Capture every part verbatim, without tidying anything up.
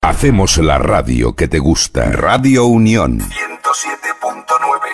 Hacemos la radio que te gusta. Radio Unión ciento siete punto nueve.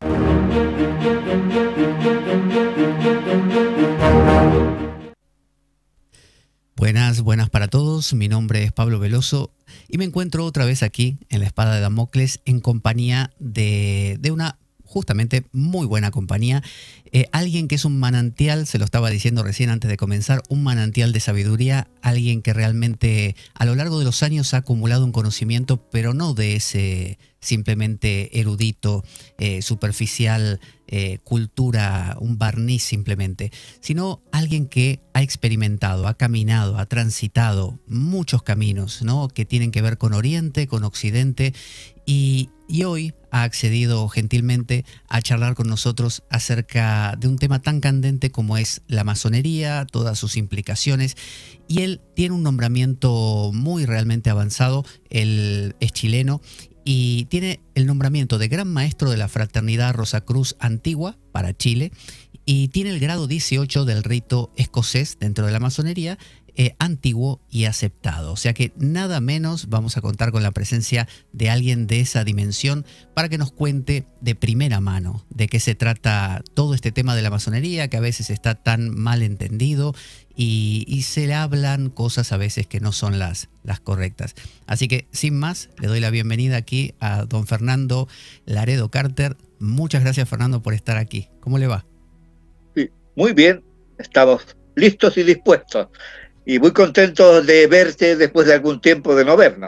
Buenas, buenas para todos. Mi nombre es Pablo Veloso y me encuentro otra vez aquí en la Espada de Damocles en compañía de, de una justamente muy buena compañía. Eh, alguien que es un manantial, se lo estaba diciendo recién antes de comenzar, un manantial de sabiduría, alguien que realmente a lo largo de los años ha acumulado un conocimiento, pero no de ese simplemente erudito, eh, superficial, eh, cultura, un barniz simplemente, sino alguien que ha experimentado, ha caminado, ha transitado muchos caminos, ¿no? Que tienen que ver con Oriente, con Occidente, y, y hoy ha accedido gentilmente a charlar con nosotros acerca de un tema tan candente como es la masonería, todas sus implicaciones, y él tiene un nombramiento muy realmente avanzado. Él es chileno y tiene el nombramiento de Gran Maestro de la Fraternidad Rosacruz Antigua para Chile, y tiene el grado dieciocho del rito escocés dentro de la masonería, eh, antiguo y aceptado. O sea que nada menos vamos a contar con la presencia de alguien de esa dimensión para que nos cuente de primera mano de qué se trata todo este tema de la masonería, que a veces está tan mal entendido y, y se le hablan cosas a veces que no son las, las correctas. Así que sin más, le doy la bienvenida aquí a don Fernando Laredo Carter. Muchas gracias, Fernando, por estar aquí. ¿Cómo le va? Sí, muy bien, estamos listos y dispuestos. Y muy contentos de verte después de algún tiempo de no vernos.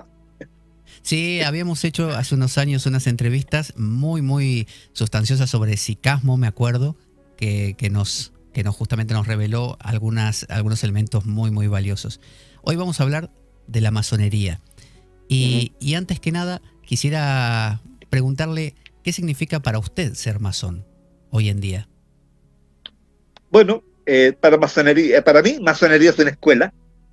Sí, habíamos hecho hace unos años unas entrevistas muy, muy sustanciosas sobre sicasmo, me acuerdo, que, que, nos, que nos justamente nos reveló algunas, algunos elementos muy, muy valiosos. Hoy vamos a hablar de la masonería. Y, uh-huh. y antes que nada, quisiera preguntarle qué significa para usted ser masón hoy en día. Bueno, Eh, para masonería, para mí, masonería es una escuela.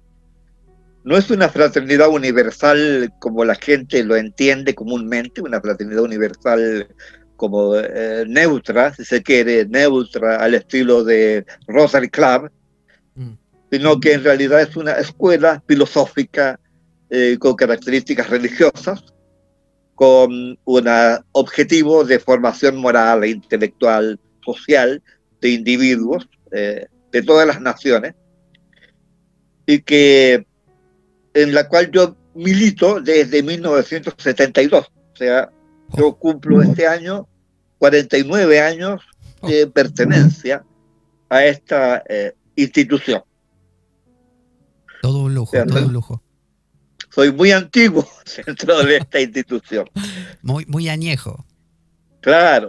No es una fraternidad universal como la gente lo entiende comúnmente, una fraternidad universal como eh, neutra, si se quiere, neutra al estilo de Rotary Club, mm. sino que en realidad es una escuela filosófica eh, con características religiosas, con un objetivo de formación moral e intelectual, social de individuos, Eh, de todas las naciones, y que en la cual yo milito desde mil novecientos setenta y dos. O sea, yo cumplo este año cuarenta y nueve años de pertenencia a esta eh, institución. Todo un lujo, o sea, todo un lujo. Soy muy antiguo dentro de esta institución. Muy, muy añejo. Claro.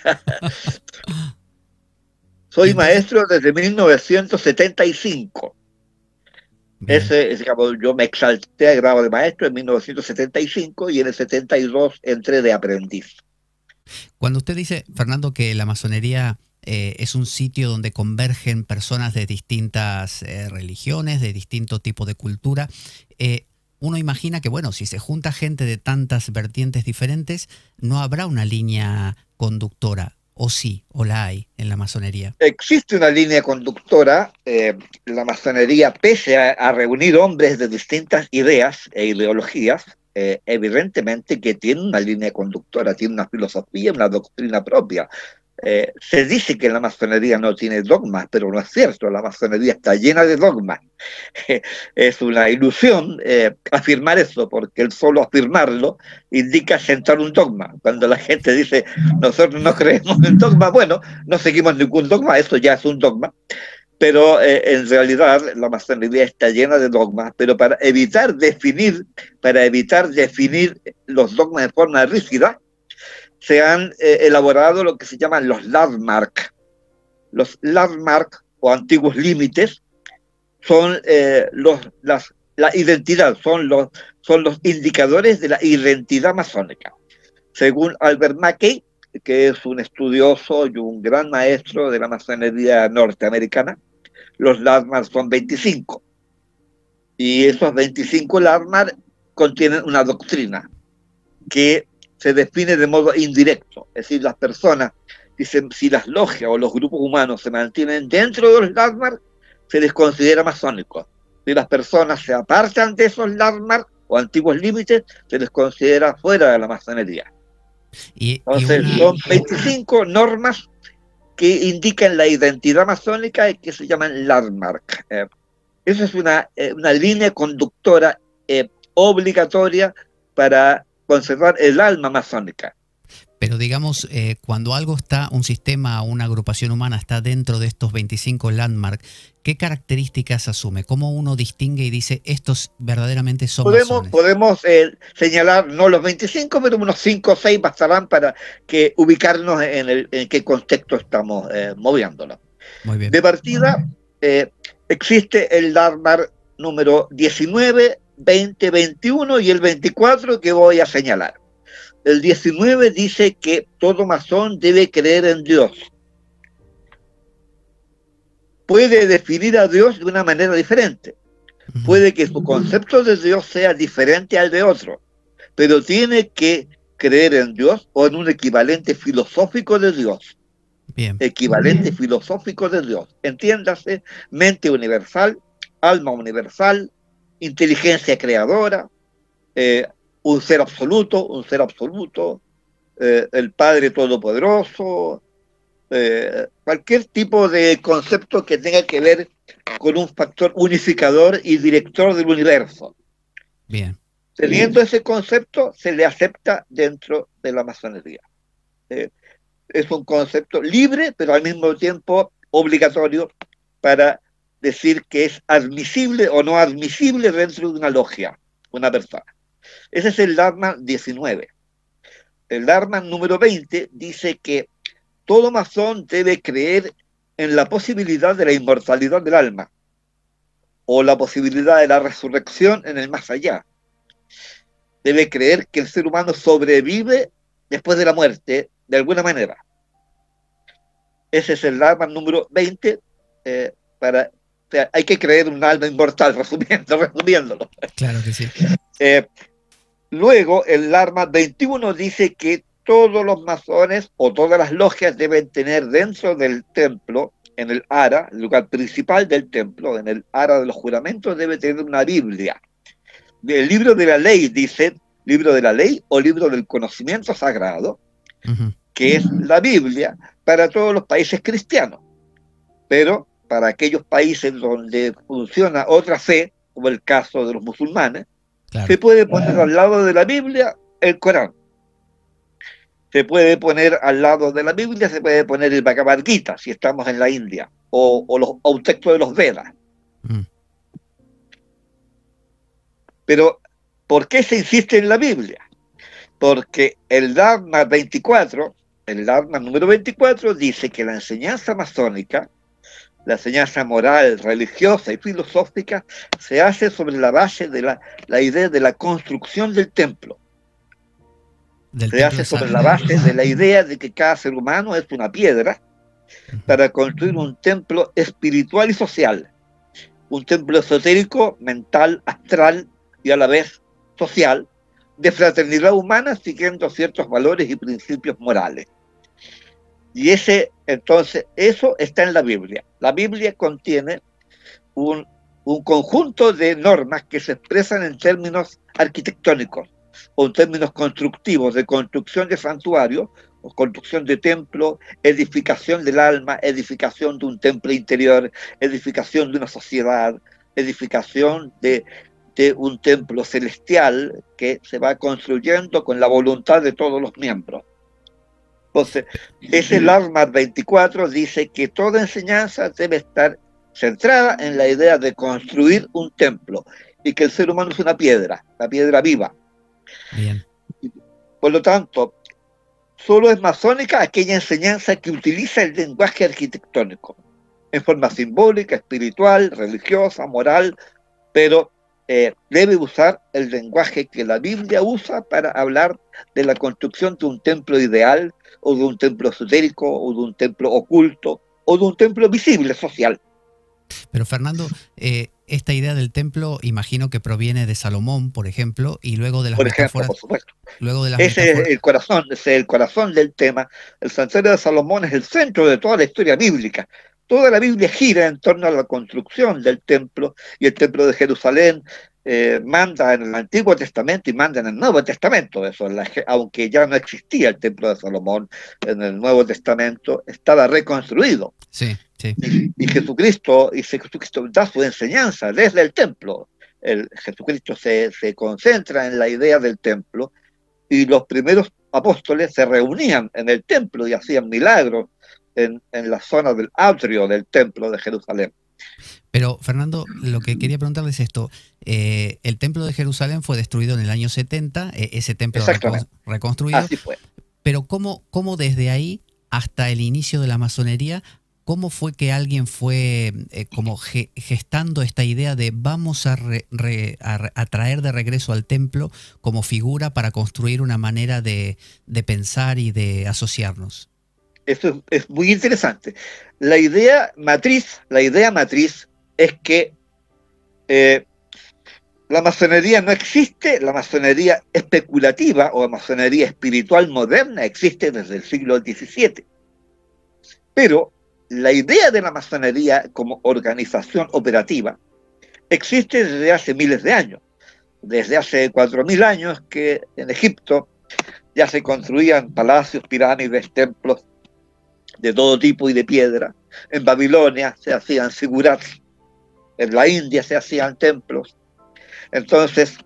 Soy maestro desde mil novecientos setenta y cinco. Ese, es, digamos, yo me exalté a grado de maestro en mil novecientos setenta y cinco y en el setenta y dos entré de aprendiz. Cuando usted dice, Fernando, que la masonería eh, es un sitio donde convergen personas de distintas eh, religiones, de distinto tipo de cultura, eh, uno imagina que, bueno, si se junta gente de tantas vertientes diferentes, no habrá una línea conductora. ¿O sí? ¿O la hay en la masonería? Existe una línea conductora. Eh, la masonería, pese a, a reunir hombres de distintas ideas e ideologías, eh, evidentemente que tiene una línea conductora, tiene una filosofía, una doctrina propia. Eh, se dice que la masonería no tiene dogmas, pero no es cierto. La masonería está llena de dogmas. Es una ilusión eh, afirmar eso, porque el solo afirmarlo indica sentar un dogma. Cuando la gente dice, nosotros no creemos en dogma, bueno, no seguimos ningún dogma, eso ya es un dogma. Pero eh, en realidad la masonería está llena de dogmas, pero para evitar definir, para evitar definir los dogmas de forma rígida, se han eh, elaborado lo que se llaman los landmarks. Los landmarks, o antiguos límites, son eh, los, las, la identidad, son los, son los indicadores de la identidad masónica. Según Albert Mackey, que es un estudioso y un gran maestro de la masonería norteamericana, los landmarks son veinticinco. Y esos veinticinco landmarks contienen una doctrina que se define de modo indirecto. Es decir, las personas, dicen, si las logias o los grupos humanos se mantienen dentro de los landmarks, se les considera masónicos. Si las personas se apartan de esos landmarks, o antiguos límites, se les considera fuera de la masonería. Y, Entonces, y una... son veinticinco normas que indican la identidad masónica y que se llaman landmark. Eh, esa es una, eh, una línea conductora eh, obligatoria para conservar el alma masónica. Pero digamos, eh, cuando algo está, un sistema, una agrupación humana está dentro de estos veinticinco landmarks, ¿qué características asume? ¿Cómo uno distingue y dice estos verdaderamente son Podemos, masones? podemos eh, señalar, no los veinticinco, pero unos cinco o seis bastarán para que ubicarnos en, el, en qué contexto estamos eh, moviéndonos. Muy bien. De partida, eh, existe el landmark número diecinueve, veinte, veintiuno y el veinticuatro que voy a señalar. El diecinueve dice que todo masón debe creer en Dios. Puede definir a Dios de una manera diferente. Puede que su concepto de Dios sea diferente al de otro, pero tiene que creer en Dios o en un equivalente filosófico de Dios. Bien. Equivalente Bien. filosófico de Dios. Entiéndase, mente universal, alma universal, inteligencia creadora, eh, un ser absoluto, un ser absoluto, eh, el Padre Todopoderoso, eh, cualquier tipo de concepto que tenga que ver con un factor unificador y director del universo. Bien. Teniendo ese concepto, se le acepta dentro de la masonería. Eh, es un concepto libre, pero al mismo tiempo obligatorio para decir que es admisible o no admisible dentro de una logia, una persona. Ese es el Dharma diecinueve. El Dharma número veinte dice que todo masón debe creer en la posibilidad de la inmortalidad del alma o la posibilidad de la resurrección en el más allá. Debe creer que el ser humano sobrevive después de la muerte, de alguna manera. Ese es el Dharma número veinte. Eh, para, o sea, hay que creer en un alma inmortal, resumiendo, resumiéndolo. Claro que sí. Eh, luego, el Dharma veintiuno dice que todos los masones o todas las logias deben tener dentro del templo, en el ara, el lugar principal del templo, en el ara de los juramentos, debe tener una Biblia. El libro de la ley, dice, libro de la ley o libro del conocimiento sagrado, uh-huh. que es la Biblia para todos los países cristianos. Pero para aquellos países donde funciona otra fe, como el caso de los musulmanes, claro. se puede poner al lado de la Biblia el Corán. Se puede poner al lado de la Biblia, se puede poner el Bhagavad Gita, si estamos en la India, o, o, los, o un texto de los Vedas. Mm. Pero, ¿por qué se insiste en la Biblia? Porque el Dharma veinticuatro, el Dharma número veinticuatro, dice que la enseñanza masónica, la enseñanza moral, religiosa y filosófica, se hace sobre la base de la, la idea de la construcción del templo. Del se hace sobre la base de la idea de que cada ser humano es una piedra para construir un templo espiritual y social, un templo esotérico, mental, astral y a la vez social, de fraternidad humana siguiendo ciertos valores y principios morales. Y ese, entonces, eso está en la Biblia. La Biblia contiene un, un conjunto de normas que se expresan en términos arquitectónicos, o en términos constructivos, de construcción de santuarios, o construcción de templo, edificación del alma, edificación de un templo interior, edificación de una sociedad, edificación de, de un templo celestial que se va construyendo con la voluntad de todos los miembros. Entonces, ese Dharma veinticuatro dice que toda enseñanza debe estar centrada en la idea de construir un templo y que el ser humano es una piedra, la piedra viva. Bien. Por lo tanto, solo es masónica aquella enseñanza que utiliza el lenguaje arquitectónico en forma simbólica, espiritual, religiosa, moral, pero eh, debe usar el lenguaje que la Biblia usa para hablar de la construcción de un templo ideal, o de un templo esotérico, o de un templo oculto, o de un templo visible, social. Pero Fernando, eh, esta idea del templo imagino que proviene de Salomón, por ejemplo, y luego de las por ejemplo, metáforas. Por supuesto. Luego de las ese metáforas... es el corazón, ese es el corazón del tema. El santuario de Salomón es el centro de toda la historia bíblica. Toda la Biblia gira en torno a la construcción del templo, y el templo de Jerusalén eh, manda en el Antiguo Testamento y manda en el Nuevo Testamento. Eso, la, aunque ya no existía el Templo de Salomón, en el Nuevo Testamento estaba reconstruido. Sí, sí. Y, y Jesucristo, y Jesucristo da su enseñanza desde el templo. El, Jesucristo se, se concentra en la idea del templo, y los primeros apóstoles se reunían en el templo y hacían milagros en, en la zona del atrio del templo de Jerusalén. Pero, Fernando, lo que quería preguntarles es esto. Eh, el templo de Jerusalén fue destruido en el año setenta, eh, ese templo recon, reconstruido. Así fue. Pero ¿cómo, cómo desde ahí hasta el inicio de la masonería, cómo fue que alguien fue eh, como ge, gestando esta idea de vamos a, re, re, a, a traer de regreso al templo como figura para construir una manera de, de pensar y de asociarnos? Eso es, es muy interesante. La idea matriz, la idea matriz es que eh, la masonería no existe, la masonería especulativa o la masonería espiritual moderna existe desde el siglo diecisiete. Pero la idea de la masonería como organización operativa existe desde hace miles de años. Desde hace cuatro mil años que en Egipto ya se construían palacios, pirámides, templos de todo tipo y de piedra. En Babilonia se hacían zigurats, en la India se hacían templos. Entonces,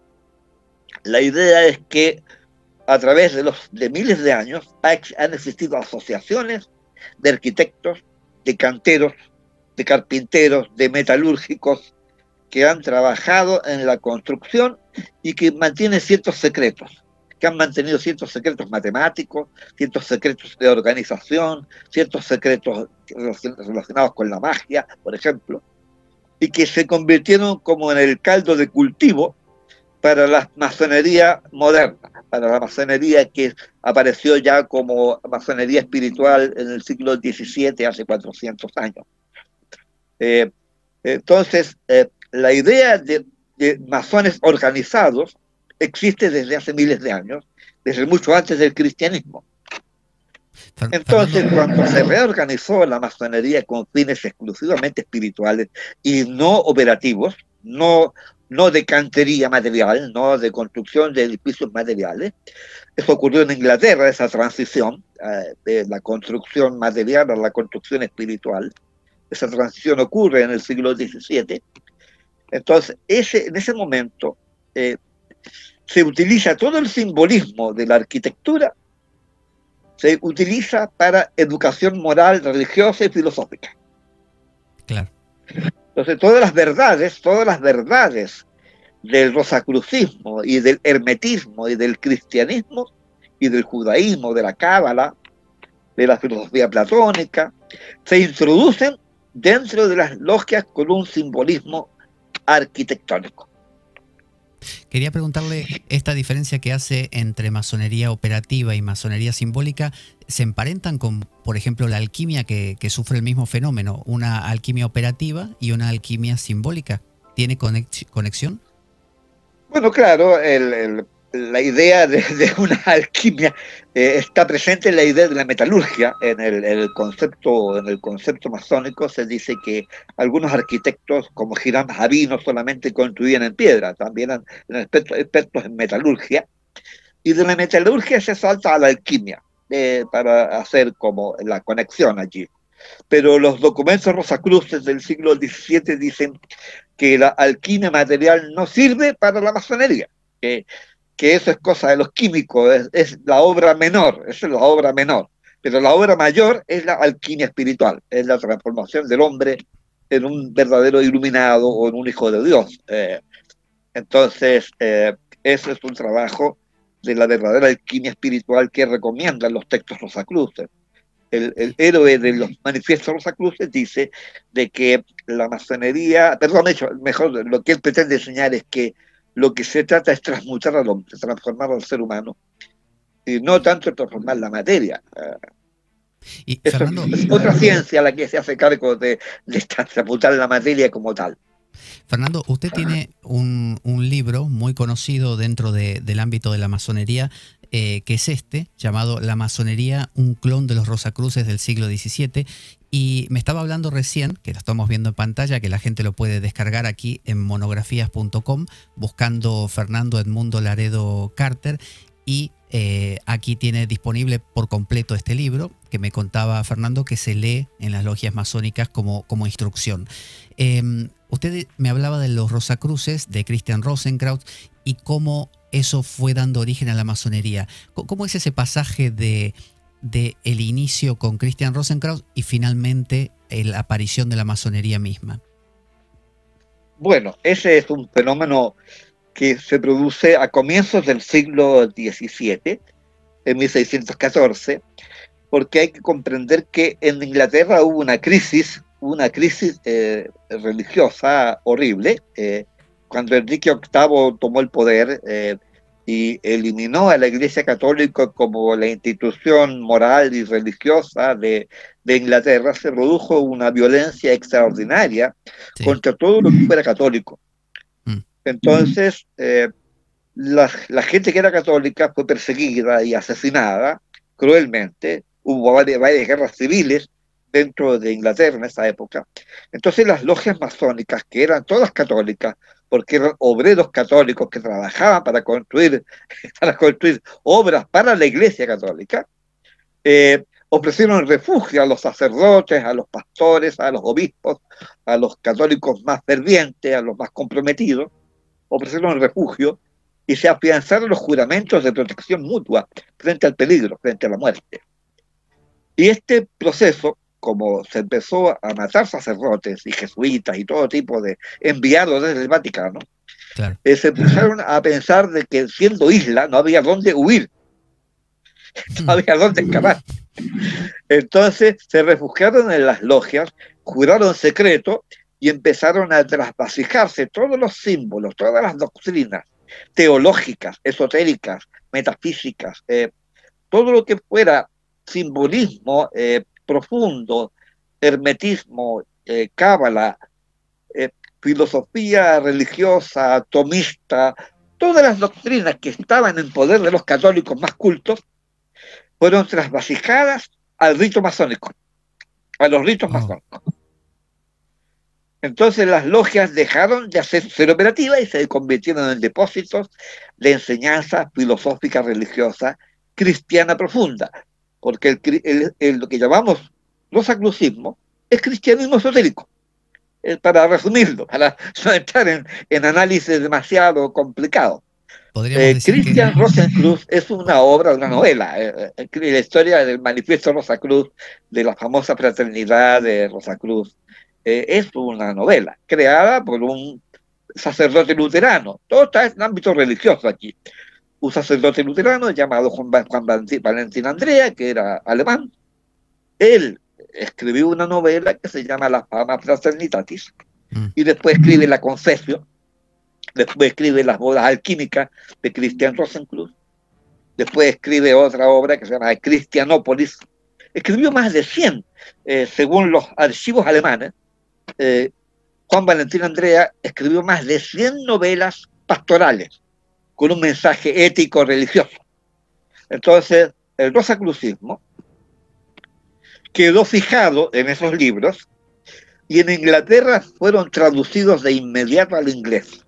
la idea es que a través de, los, de miles de años han existido asociaciones de arquitectos, de canteros, de carpinteros, de metalúrgicos, que han trabajado en la construcción y que mantienen ciertos secretos, que han mantenido ciertos secretos matemáticos, ciertos secretos de organización, ciertos secretos relacionados con la magia, por ejemplo, y que se convirtieron como en el caldo de cultivo para la masonería moderna, para la masonería que apareció ya como masonería espiritual en el siglo diecisiete, hace cuatrocientos años. Eh, entonces, eh, la idea de, de masones organizados existe desde hace miles de años, desde mucho antes del cristianismo. Entonces, cuando se reorganizó la masonería con fines exclusivamente espirituales y no operativos, no, no de cantería material, no de construcción de edificios materiales, eso ocurrió en Inglaterra, esa transición eh, de la construcción material a la construcción espiritual. Esa transición ocurre en el siglo diecisiete. Entonces, ese, en ese momento, eh, se utiliza todo el simbolismo de la arquitectura, se utiliza para educación moral, religiosa y filosófica. Claro. Entonces, todas las verdades, todas las verdades del rosacrucismo y del hermetismo y del cristianismo y del judaísmo, de la cábala, de la filosofía platónica, se introducen dentro de las logias con un simbolismo arquitectónico. Quería preguntarle, esta diferencia que hace entre masonería operativa y masonería simbólica, ¿se emparentan con, por ejemplo, la alquimia que, que sufre el mismo fenómeno? Una alquimia operativa y una alquimia simbólica. ¿Tiene conexión? Bueno, claro, el, el, la idea de, de una alquimia eh, está presente en la idea de la metalurgia. En el, el concepto, en el concepto masónico se dice que algunos arquitectos, como Hiram Abi, no solamente construían en piedra, también eran, eran expertos, expertos en metalurgia. Y de la metalurgia se salta a la alquimia eh, para hacer como la conexión allí. Pero los documentos rosacruces del siglo diecisiete dicen que la alquimia material no sirve para la masonería, que, que eso es cosa de los químicos, es, es la obra menor, esa es la obra menor, pero la obra mayor es la alquimia espiritual, es la transformación del hombre en un verdadero iluminado o en un hijo de Dios. Eh, entonces, eh, eso es un trabajo de la verdadera alquimia espiritual que recomiendan los textos rosacruces. El, el héroe de los manifiestos rosacruces dice de que la masonería, perdón, mejor, lo que él pretende enseñar es que lo que se trata es transmutar al hombre, transformar al ser humano, y no tanto transformar la materia. Y, Eso Fernando, es otra ciencia la que se hace cargo de, de transmutar la materia como tal. Fernando, usted tiene un, un libro muy conocido dentro de, del ámbito de la masonería, eh, que es este, llamado La masonería, un clon de los Rosacruces del siglo diecisiete, y me estaba hablando recién, que lo estamos viendo en pantalla, que la gente lo puede descargar aquí en monografías punto com, buscando Fernando Edmundo Laredo Carter, y eh, aquí tiene disponible por completo este libro, que me contaba Fernando que se lee en las logias masónicas como, como instrucción. Eh, usted me hablaba de los Rosacruces, de Christian Rosenkraut, y cómo eso fue dando origen a la masonería. ¿Cómo es ese pasaje de, de el inicio con Christian Rosenkraut y finalmente la aparición de la masonería misma? Bueno, ese es un fenómeno que se produce a comienzos del siglo diecisiete, en mil seiscientos catorce, porque hay que comprender que en Inglaterra hubo una crisis, una crisis eh, religiosa horrible, eh, cuando Enrique octavo tomó el poder eh, y eliminó a la Iglesia Católica como la institución moral y religiosa de, de Inglaterra. Se produjo una violencia extraordinaria, sí, contra todo lo que fuera católico. Mm. Entonces, eh, la, la gente que era católica fue perseguida y asesinada cruelmente. Hubo varias, varias guerras civiles dentro de Inglaterra en esa época. Entonces las logias masónicas, que eran todas católicas, porque eran obreros católicos que trabajaban para construir, para construir obras para la Iglesia Católica, eh, ofrecieron refugio a los sacerdotes, a los pastores, a los obispos, a los católicos más fervientes, a los más comprometidos, ofrecieron refugio y se afianzaron los juramentos de protección mutua frente al peligro, frente a la muerte. Y este proceso, como se empezó a matar sacerdotes y jesuitas y todo tipo de enviados desde el Vaticano, claro, eh, se empezaron a pensar de que siendo isla no había dónde huir, no había dónde escapar. Entonces se refugiaron en las logias, juraron secreto y empezaron a trasvasijarse todos los símbolos, todas las doctrinas teológicas, esotéricas, metafísicas, eh, todo lo que fuera simbolismo eh, profundo, hermetismo, eh, cábala, eh, filosofía religiosa, tomista, todas las doctrinas que estaban en poder de los católicos más cultos, fueron trasvasijadas al rito masónico, a los ritos oh. masónicos. Entonces las logias dejaron de hacer, ser operativas y se convirtieron en depósitos de enseñanza filosófica religiosa cristiana profunda, porque el, el, el, lo que llamamos rosacrucismo es cristianismo esotérico, eh, para resumirlo, para no entrar en, en análisis demasiado complicados. Eh, Christian que... Rosencruz es una obra, una novela, eh, eh, la historia del manifiesto Rosacruz, de la famosa fraternidad de Rosacruz, eh, es una novela creada por un sacerdote luterano. Todo está en el ámbito religioso aquí. Un sacerdote luterano llamado Juan, Juan Valentín Andrea, que era alemán. Él escribió una novela que se llama La Fama Fraternitatis, mm. y después escribe La Confesio, después escribe Las Bodas Alquímicas de Christian Rosencruz, después escribe otra obra que se llama Christianópolis. Escribió más de cien, eh, según los archivos alemanes. eh, Juan Valentín Andrea escribió más de cien novelas pastorales con un mensaje ético religioso. Entonces el rosacrucismo quedó fijado en esos libros y en Inglaterra fueron traducidos de inmediato al inglés.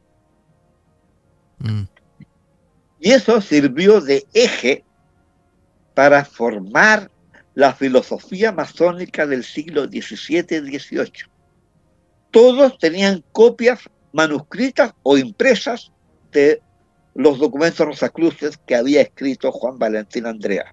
Mm. Y eso sirvió de eje para formar la filosofía masónica del siglo diecisiete dieciocho. Todos tenían copias manuscritas o impresas de los documentos rosacruces que había escrito Juan Valentín Andrea.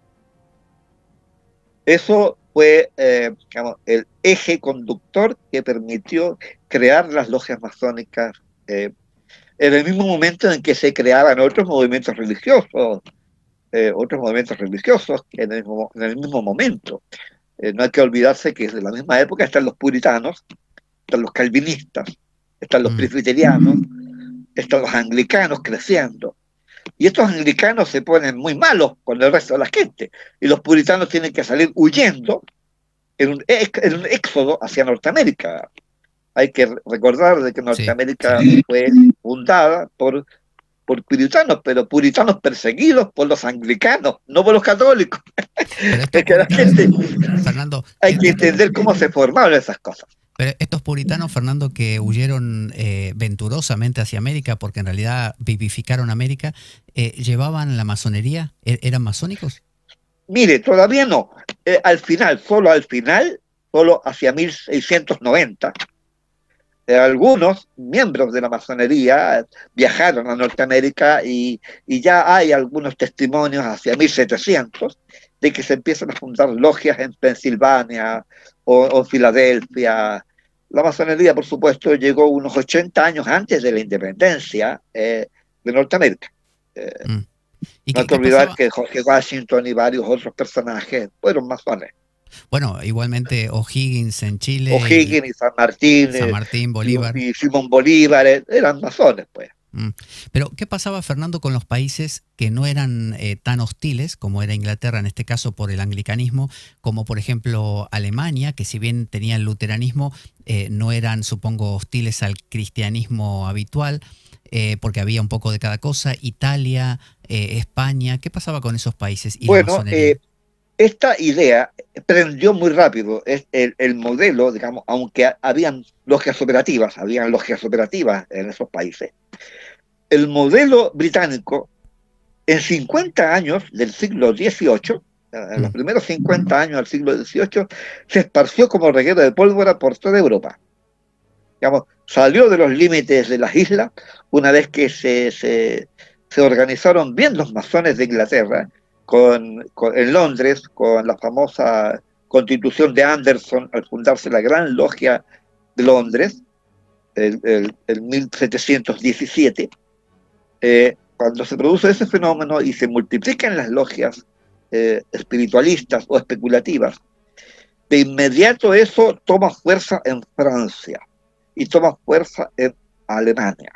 Eso fue eh, digamos, el eje conductor que permitió crear las logias masónicas eh, en el mismo momento en que se creaban otros movimientos religiosos, eh, otros movimientos religiosos en el mismo, en el mismo momento. Eh, no hay que olvidarse que desde la misma época están los puritanos, están los calvinistas, están los presbiterianos, están los anglicanos creciendo. Y estos anglicanos se ponen muy malos con el resto de la gente. Y los puritanos tienen que salir huyendo en un, en un éxodo hacia Norteamérica. Hay que recordar de que Norteamérica sí, sí. fue fundada por, por puritanos, pero puritanos perseguidos por los anglicanos, no por los católicos. Pero estos Es que la puritanos, gente, Fernando, hay ¿qué, que entender cómo se formaron esas cosas. pero estos puritanos, Fernando, que huyeron eh, venturosamente hacia América, porque en realidad vivificaron América, eh, ¿llevaban la masonería? ¿E- ¿Eran masónicos? Mire, todavía no. Eh, al final, solo al final, solo hacia mil seiscientos noventa, eh, algunos miembros de la masonería viajaron a Norteamérica y, y ya hay algunos testimonios hacia mil setecientos de que se empiezan a fundar logias en Pensilvania o, o Filadelfia. La masonería, por supuesto, llegó unos ochenta años antes de la independencia eh, de Norteamérica. Eh, Mm. ¿Y no hay qué, que qué olvidar pasaba? que Jorge Washington y varios otros personajes fueron masones. Bueno, igualmente O'Higgins en Chile y O'Higgins y San Martín San eh, Martín, y, Bolívar. y Simón Bolívar eh, eran masones, pues. Mm. Pero, ¿qué pasaba, Fernando, con los países que no eran eh, tan hostiles, como era Inglaterra en este caso por el anglicanismo, como por ejemplo Alemania, que si bien tenía el luteranismo, eh, no eran, supongo, hostiles al cristianismo habitual, eh, porque había un poco de cada cosa, Italia, eh, España? ¿Qué pasaba con esos países y la Bueno, masonería? eh, esta idea prendió muy rápido. Es el, el modelo, digamos, aunque ha- habían logias operativas, habían logias operativas en esos países. El modelo británico, en cincuenta años del siglo dieciocho, en los Mm, primeros cincuenta años del siglo dieciocho, se esparció como reguero de pólvora por toda Europa. Digamos, salió de los límites de las islas una vez que se, se, se organizaron bien los masones de Inglaterra con, con, en Londres con la famosa Constitución de Anderson al fundarse la Gran Logia de Londres en el, el mil setecientos diecisiete. Eh, cuando se produce ese fenómeno y se multiplican las logias eh, espiritualistas o especulativas, de inmediato eso toma fuerza en Francia y toma fuerza en Alemania.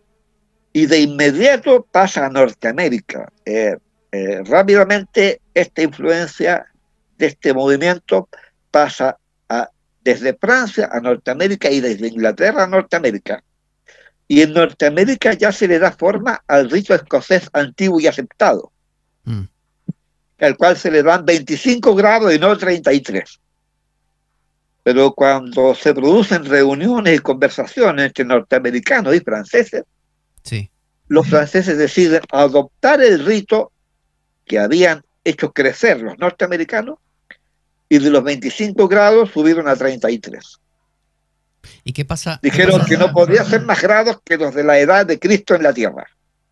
Y de inmediato pasa a Norteamérica. Eh, eh, rápidamente esta influencia de este movimiento pasa a, desde Francia a Norteamérica y desde Inglaterra a Norteamérica. Y en Norteamérica ya se le da forma al rito escocés antiguo y aceptado, mm. al cual se le dan veinticinco grados y no treinta y tres. Pero cuando se producen reuniones y conversaciones entre norteamericanos y franceses, Sí. los franceses deciden adoptar el rito que habían hecho crecer los norteamericanos y de los veinticinco grados subieron a treinta y tres. ¿Y qué pasa? ¿Qué Dijeron pasa? que no podía ser más grados que los de la edad de Cristo en la tierra.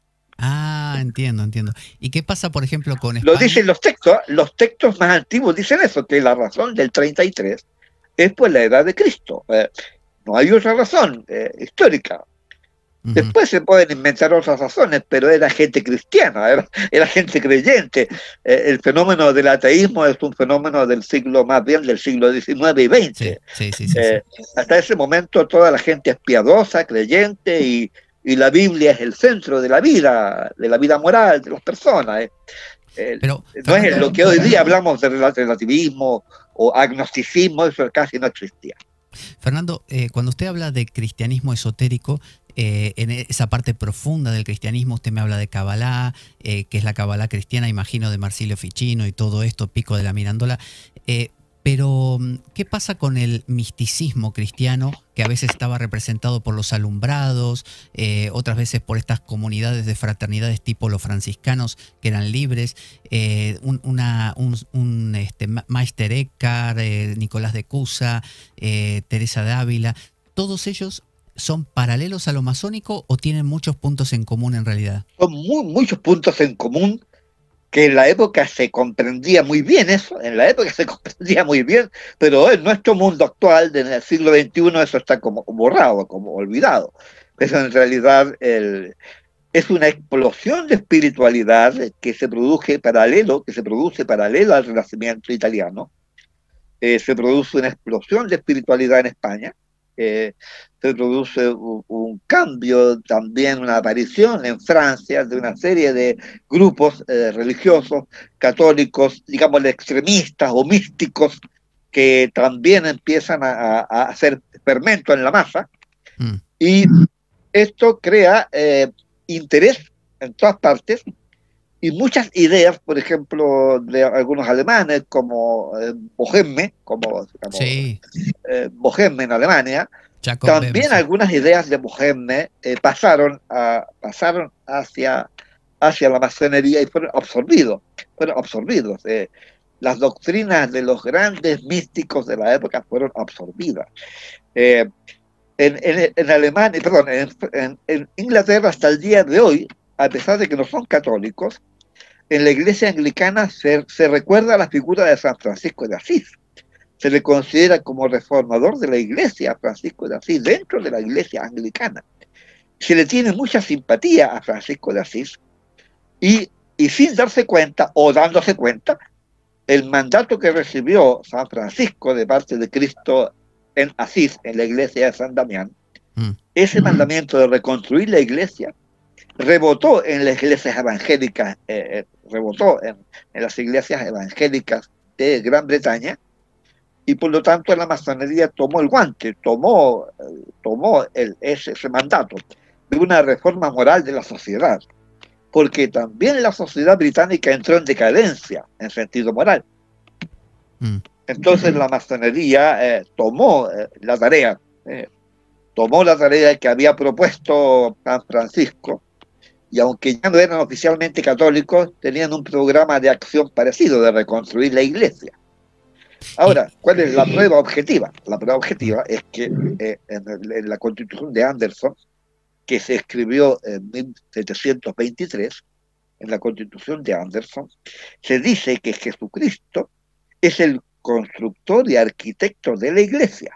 Ah, entiendo, entiendo. ¿Y qué pasa, por ejemplo, con Lo España? dicen los textos, los textos más antiguos dicen eso, que la razón del treinta y tres es pues la edad de Cristo. Eh, no hay otra razón eh, histórica. Ujú. Después se pueden inventar otras razones, pero era gente cristiana, era, era gente creyente. Eh, el fenómeno del ateísmo es un fenómeno del siglo, más bien del siglo diecinueve y Sí, veinte. sí, sí, sí, Eh, sí. hasta ese momento toda la gente es piadosa, creyente, y, y la Biblia es el centro de la vida, de la vida moral de las personas. Eh. Eh, Pero, no es Fernando, lo que hoy día hablamos de relativismo o agnosticismo, eso casi no existía. Fernando, eh, cuando usted habla de cristianismo esotérico, eh, en esa parte profunda del cristianismo, usted me habla de Kabbalah, eh, que es la Kabbalah cristiana, imagino, de Marsilio Ficino y todo esto, Pico de la Mirandola. Eh, pero, ¿qué pasa con el misticismo cristiano, que a veces estaba representado por los alumbrados, eh, otras veces por estas comunidades de fraternidades tipo los franciscanos, que eran libres, eh, un, una, un, un este, Meister Eckhart, eh, Nicolás de Cusa, eh, Teresa de Ávila? ¿Todos ellos son paralelos a lo masónico o tienen muchos puntos en común en realidad? Son muy, muchos puntos en común que en la época se comprendía muy bien eso, en la época se comprendía muy bien, pero en nuestro mundo actual, en el siglo veintiuno, eso está como borrado, como olvidado. Eso en realidad el, es una explosión de espiritualidad que se produce paralelo, que se produce paralelo al Renacimiento italiano. Eh, se produce una explosión de espiritualidad en España. Eh, se produce un, un cambio, también una aparición en Francia de una serie de grupos eh, religiosos, católicos, digamos, extremistas o místicos, que también empiezan a, a, a hacer fermento en la masa, mm. y esto crea eh, interés en todas partes, y muchas ideas, por ejemplo, de algunos alemanes, como eh, Boheme, como, como Sí, eh, Boheme en Alemania, Jacob Böhme, también sí. algunas ideas de Boheme eh, pasaron, a, pasaron hacia, hacia la masonería y fueron absorbidos, fueron absorbidos. Eh, las doctrinas de los grandes místicos de la época fueron absorbidas. Eh, en, en, en Alemania, perdón, en, en, en Inglaterra hasta el día de hoy, a pesar de que no son católicos, en la iglesia anglicana se, se recuerda la figura de San Francisco de Asís. Se le considera como reformador de la iglesia a Francisco de Asís dentro de la iglesia anglicana. Se le tiene mucha simpatía a Francisco de Asís y, y sin darse cuenta o dándose cuenta, el mandato que recibió San Francisco de parte de Cristo en Asís, en la iglesia de San Damián, mm. ese mandamiento de reconstruir la iglesia rebotó en las iglesias evangélicas, eh, rebotó en, en las iglesias evangélicas de Gran Bretaña, y por lo tanto la masonería tomó el guante, tomó, tomó el, ese, ese mandato de una reforma moral de la sociedad, porque también la sociedad británica entró en decadencia en sentido moral. Mm. Entonces la masonería eh, tomó eh, la tarea, eh, tomó la tarea que había propuesto San Francisco, y aunque ya no eran oficialmente católicos, tenían un programa de acción parecido, de reconstruir la iglesia. Ahora, ¿cuál es la prueba objetiva? La prueba objetiva es que eh, en, el, en la Constitución de Anderson, que se escribió en mil setecientos veintitrés, en la Constitución de Anderson, se dice que Jesucristo es el constructor y arquitecto de la iglesia.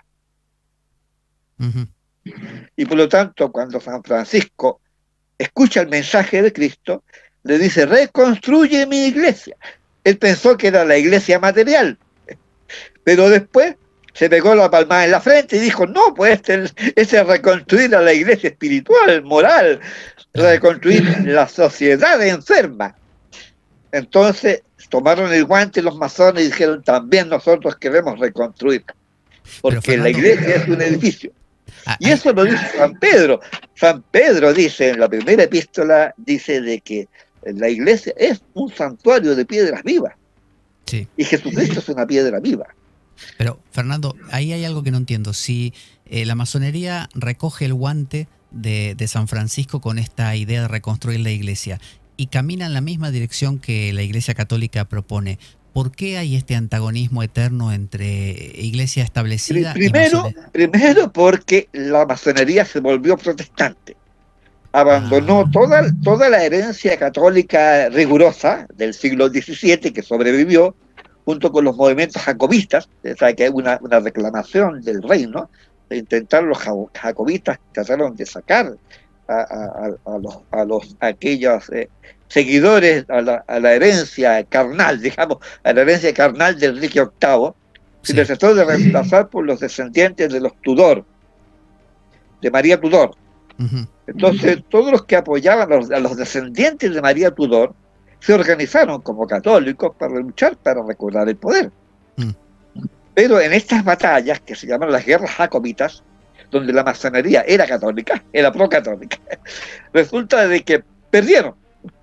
Uh-huh. Y por lo tanto, cuando San Francisco escucha el mensaje de Cristo, le dice, reconstruye mi iglesia. Él pensó que era la iglesia material, pero después se pegó la palmada en la frente y dijo, no, pues ese es reconstruir a la iglesia espiritual, moral, reconstruir la sociedad enferma. Entonces tomaron el guante los masones y dijeron, también nosotros queremos reconstruir, porque Fernando, la iglesia es un edificio. Ah, y eso lo dice San Pedro. San Pedro dice en la primera epístola, dice de que la iglesia es un santuario de piedras vivas. Sí. Y Jesucristo es una piedra viva. Pero, Fernando, ahí hay algo que no entiendo. Si eh, la masonería recoge el guante de, de San Francisco con esta idea de reconstruir la iglesia y camina en la misma dirección que la Iglesia Católica propone, ¿por qué hay este antagonismo eterno entre iglesia establecida primero, y masonería? Primero porque la masonería se volvió protestante. Abandonó ah. toda, toda la herencia católica rigurosa del siglo diecisiete que sobrevivió, junto con los movimientos jacobistas. O sea, que hay una, una reclamación del reino, de intentar los jacobistas trataron de sacar a, a, a, los, a los a aquellos eh, seguidores a la, a la herencia carnal, digamos, a la herencia carnal del Enrique octavo, sí. Se les trató de reemplazar por los descendientes de los Tudor, de María Tudor. Uh-huh. Entonces, todos los que apoyaban a los, a los descendientes de María Tudor se organizaron como católicos para luchar para recobrar el poder. Mm. Pero en estas batallas, que se llaman las guerras jacobitas, donde la masonería era católica, era pro-católica, resulta de que perdieron.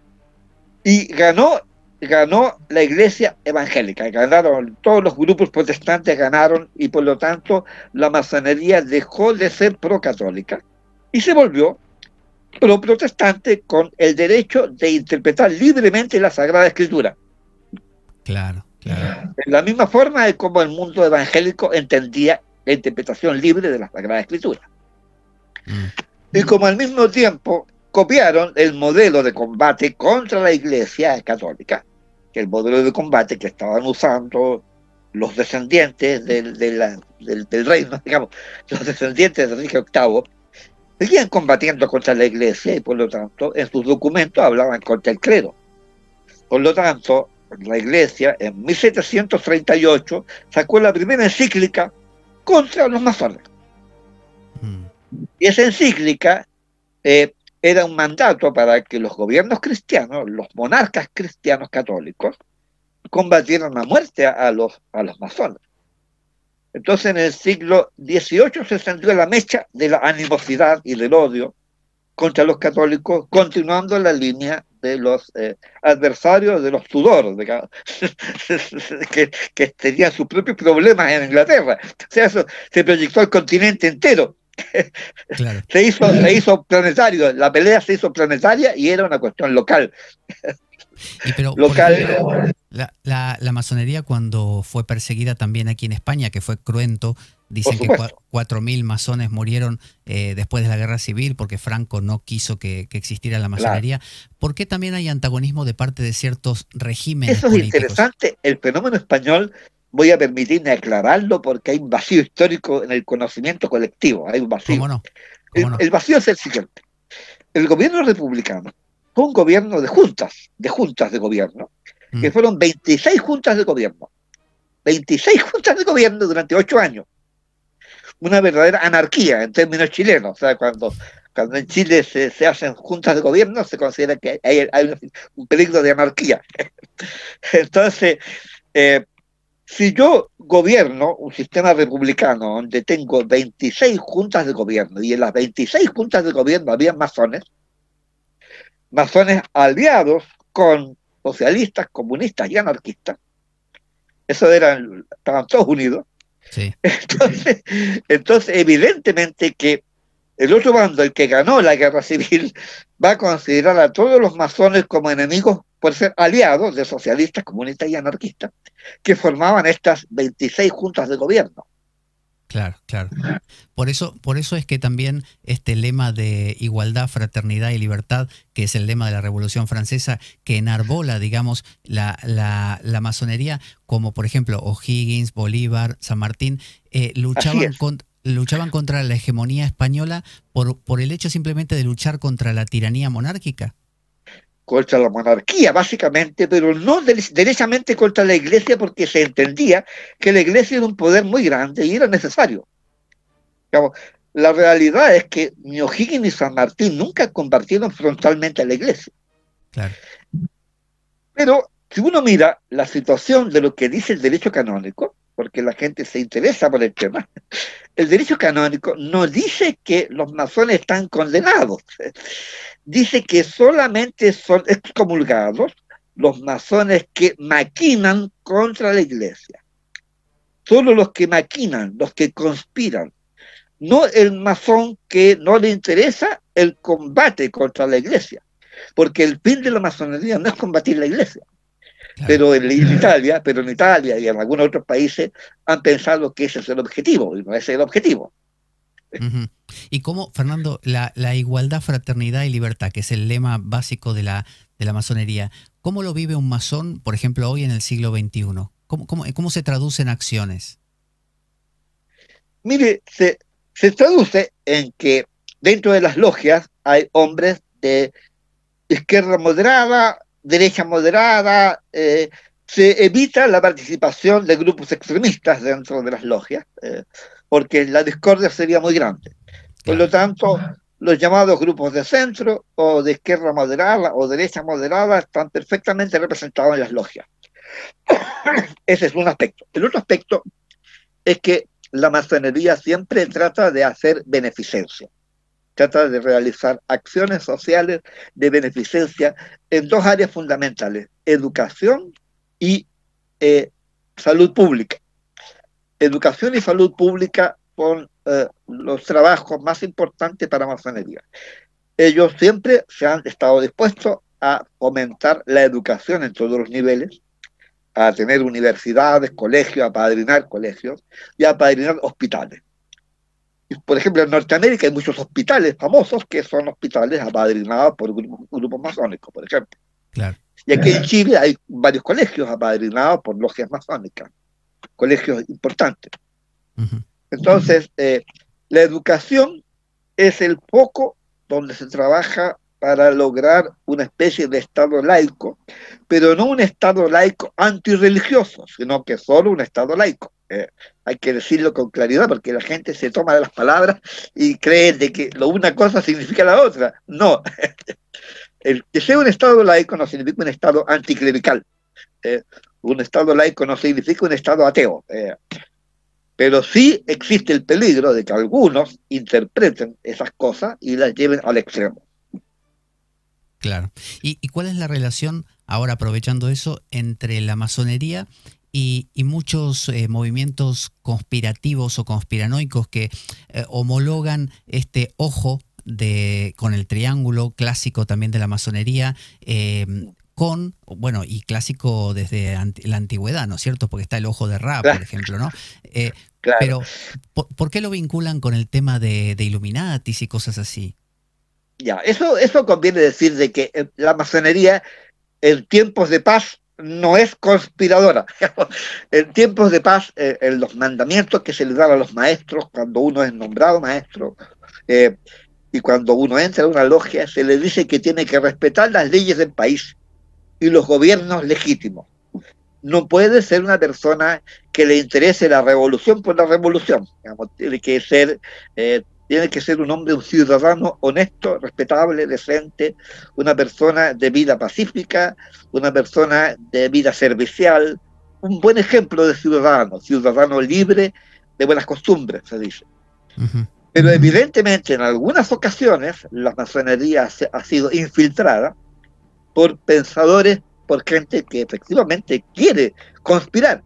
Y ganó, ganó la iglesia evangélica, ganaron todos los grupos protestantes, ganaron, y por lo tanto la masonería dejó de ser pro-católica y se volvió pro-protestante con el derecho de interpretar libremente la Sagrada Escritura. Claro, claro. En la misma forma de como el mundo evangélico entendía la interpretación libre de la Sagrada Escritura. Mm. Y como al mismo tiempo copiaron el modelo de combate contra la Iglesia Católica, que el modelo de combate que estaban usando los descendientes del, de la, del, del reino, digamos, los descendientes de Enrique octavo, seguían combatiendo contra la iglesia y por lo tanto en sus documentos hablaban contra el clero. Por lo tanto, la iglesia en mil setecientos treinta y ocho sacó la primera encíclica contra los masones. Mm. Y esa encíclica eh, era un mandato para que los gobiernos cristianos, los monarcas cristianos católicos, combatieran a muerte a, a, los, a los masones. Entonces en el siglo dieciocho se encendió la mecha de la animosidad y del odio contra los católicos, continuando la línea de los eh, adversarios de los Tudor, de, que, que tenían sus propios problemas en Inglaterra. O sea, eso se proyectó al continente entero. Claro. Se hizo, se hizo planetario, la pelea se hizo planetaria y era una cuestión local. Y pero, local. Ejemplo, la, la, la masonería, cuando fue perseguida también aquí en España, que fue cruento, dicen que cuatro mil masones murieron eh, después de la guerra civil porque Franco no quiso que, que existiera la masonería. Claro. ¿Por qué también hay antagonismo de parte de ciertos regímenes Eso es políticos? Interesante, el fenómeno español, voy a permitirme aclararlo porque hay un vacío histórico en el conocimiento colectivo, hay un vacío. ¿Cómo no? ¿Cómo el, no? el vacío es el siguiente: el gobierno republicano fue un gobierno de juntas, de juntas de gobierno, mm. que fueron veintiséis juntas de gobierno, veintiséis juntas de gobierno durante ocho años. Una verdadera anarquía en términos chilenos. O sea, cuando, cuando en Chile se, se hacen juntas de gobierno, se considera que hay, hay un peligro de anarquía. Entonces, eh, si yo gobierno un sistema republicano donde tengo veintiséis juntas de gobierno, y en las veintiséis juntas de gobierno había masones, masones aliados con socialistas, comunistas y anarquistas, eso eran, estaban todos unidos. Sí. Entonces, entonces, evidentemente que el otro bando, el que ganó la guerra civil, va a considerar a todos los masones como enemigos por ser aliados de socialistas, comunistas y anarquistas, que formaban estas veintiséis juntas de gobierno. Claro, claro. Por eso, por eso es que también este lema de igualdad, fraternidad y libertad, que es el lema de la Revolución Francesa, que enarbola, digamos, la, la, la masonería, como por ejemplo O'Higgins, Bolívar, San Martín, eh, luchaban, con, luchaban contra la hegemonía española por, por el hecho simplemente de luchar contra la tiranía monárquica. Contra la monarquía, básicamente, pero no derechamente contra la iglesia, porque se entendía que la iglesia era un poder muy grande y era necesario. Digamos, la realidad es que ni O'Higgins ni San Martín nunca combatieron frontalmente a la iglesia. Claro. Pero si uno mira la situación de lo que dice el derecho canónico, porque la gente se interesa por el tema, el derecho canónico no dice que los masones están condenados. Dice que solamente son excomulgados los masones que maquinan contra la iglesia. Solo los que maquinan, los que conspiran. No el masón que no le interesa el combate contra la iglesia. Porque el fin de la masonería no es combatir la iglesia. Claro. Pero en, en Italia, pero en Italia y en algunos otros países han pensado que ese es el objetivo, y no ese es el objetivo. Uh-huh. ¿Y cómo, Fernando, la, la igualdad, fraternidad y libertad, que es el lema básico de la, de la masonería, cómo lo vive un masón, por ejemplo, hoy en el siglo veintiuno? ¿Cómo, cómo, cómo se traduce en acciones? Mire, se, se traduce en que dentro de las logias hay hombres de izquierda moderada, derecha moderada, eh, se evita la participación de grupos extremistas dentro de las logias, eh, porque la discordia sería muy grande. Por lo tanto, los llamados grupos de centro o de izquierda moderada o derecha moderada están perfectamente representados en las logias. Ese es un aspecto. El otro aspecto es que la masonería siempre trata de hacer beneficencia. Trata de realizar acciones sociales de beneficencia en dos áreas fundamentales: educación y eh, salud pública. Educación y salud pública son eh, los trabajos más importantes para la masonería. Ellos siempre se han estado dispuestos a fomentar la educación en todos los niveles, a tener universidades, colegios, a apadrinar colegios y a apadrinar hospitales. Por ejemplo, en Norteamérica hay muchos hospitales famosos que son hospitales apadrinados por grupos, grupos masónicos, por ejemplo. Claro. Y aquí en Chile hay varios colegios apadrinados por logias masónicas, colegios importantes. Uh-huh. Entonces, eh, la educación es el foco donde se trabaja para lograr una especie de Estado laico, pero no un Estado laico antirreligioso, sino que solo un Estado laico. Eh, hay que decirlo con claridad, porque la gente se toma de las palabras y cree de que lo una cosa significa la otra. No. El que sea un Estado laico no significa un Estado anticlerical. Eh, un Estado laico no significa un Estado ateo. Eh, Pero sí existe el peligro de que algunos interpreten esas cosas y las lleven al extremo. Claro. ¿Y, y cuál es la relación, ahora aprovechando eso, entre la masonería y, y muchos eh, movimientos conspirativos o conspiranoicos que eh, homologan este ojo de, con el triángulo clásico también de la masonería, eh, con, bueno, y clásico desde anti, la antigüedad, ¿no es cierto? Porque está el ojo de Ra, Claro. por ejemplo, ¿no? Eh, Claro. Pero, ¿por, ¿por qué lo vinculan con el tema de, de Illuminatis y cosas así? Ya, eso, eso conviene decir de que la masonería en tiempos de paz no es conspiradora. En tiempos de paz, eh, en los mandamientos que se les dan a los maestros cuando uno es nombrado maestro, eh, y cuando uno entra a una logia, se le dice que tiene que respetar las leyes del país y los gobiernos legítimos. No puede ser una persona que le interese la revolución por la revolución. Digamos, tiene que ser, eh, tiene que ser un hombre, un ciudadano honesto, respetable, decente, una persona de vida pacífica, una persona de vida servicial, un buen ejemplo de ciudadano, ciudadano libre de buenas costumbres, se dice. Uh-huh. Pero evidentemente en algunas ocasiones la masonería ha sido infiltrada por pensadores, por gente que efectivamente quiere conspirar.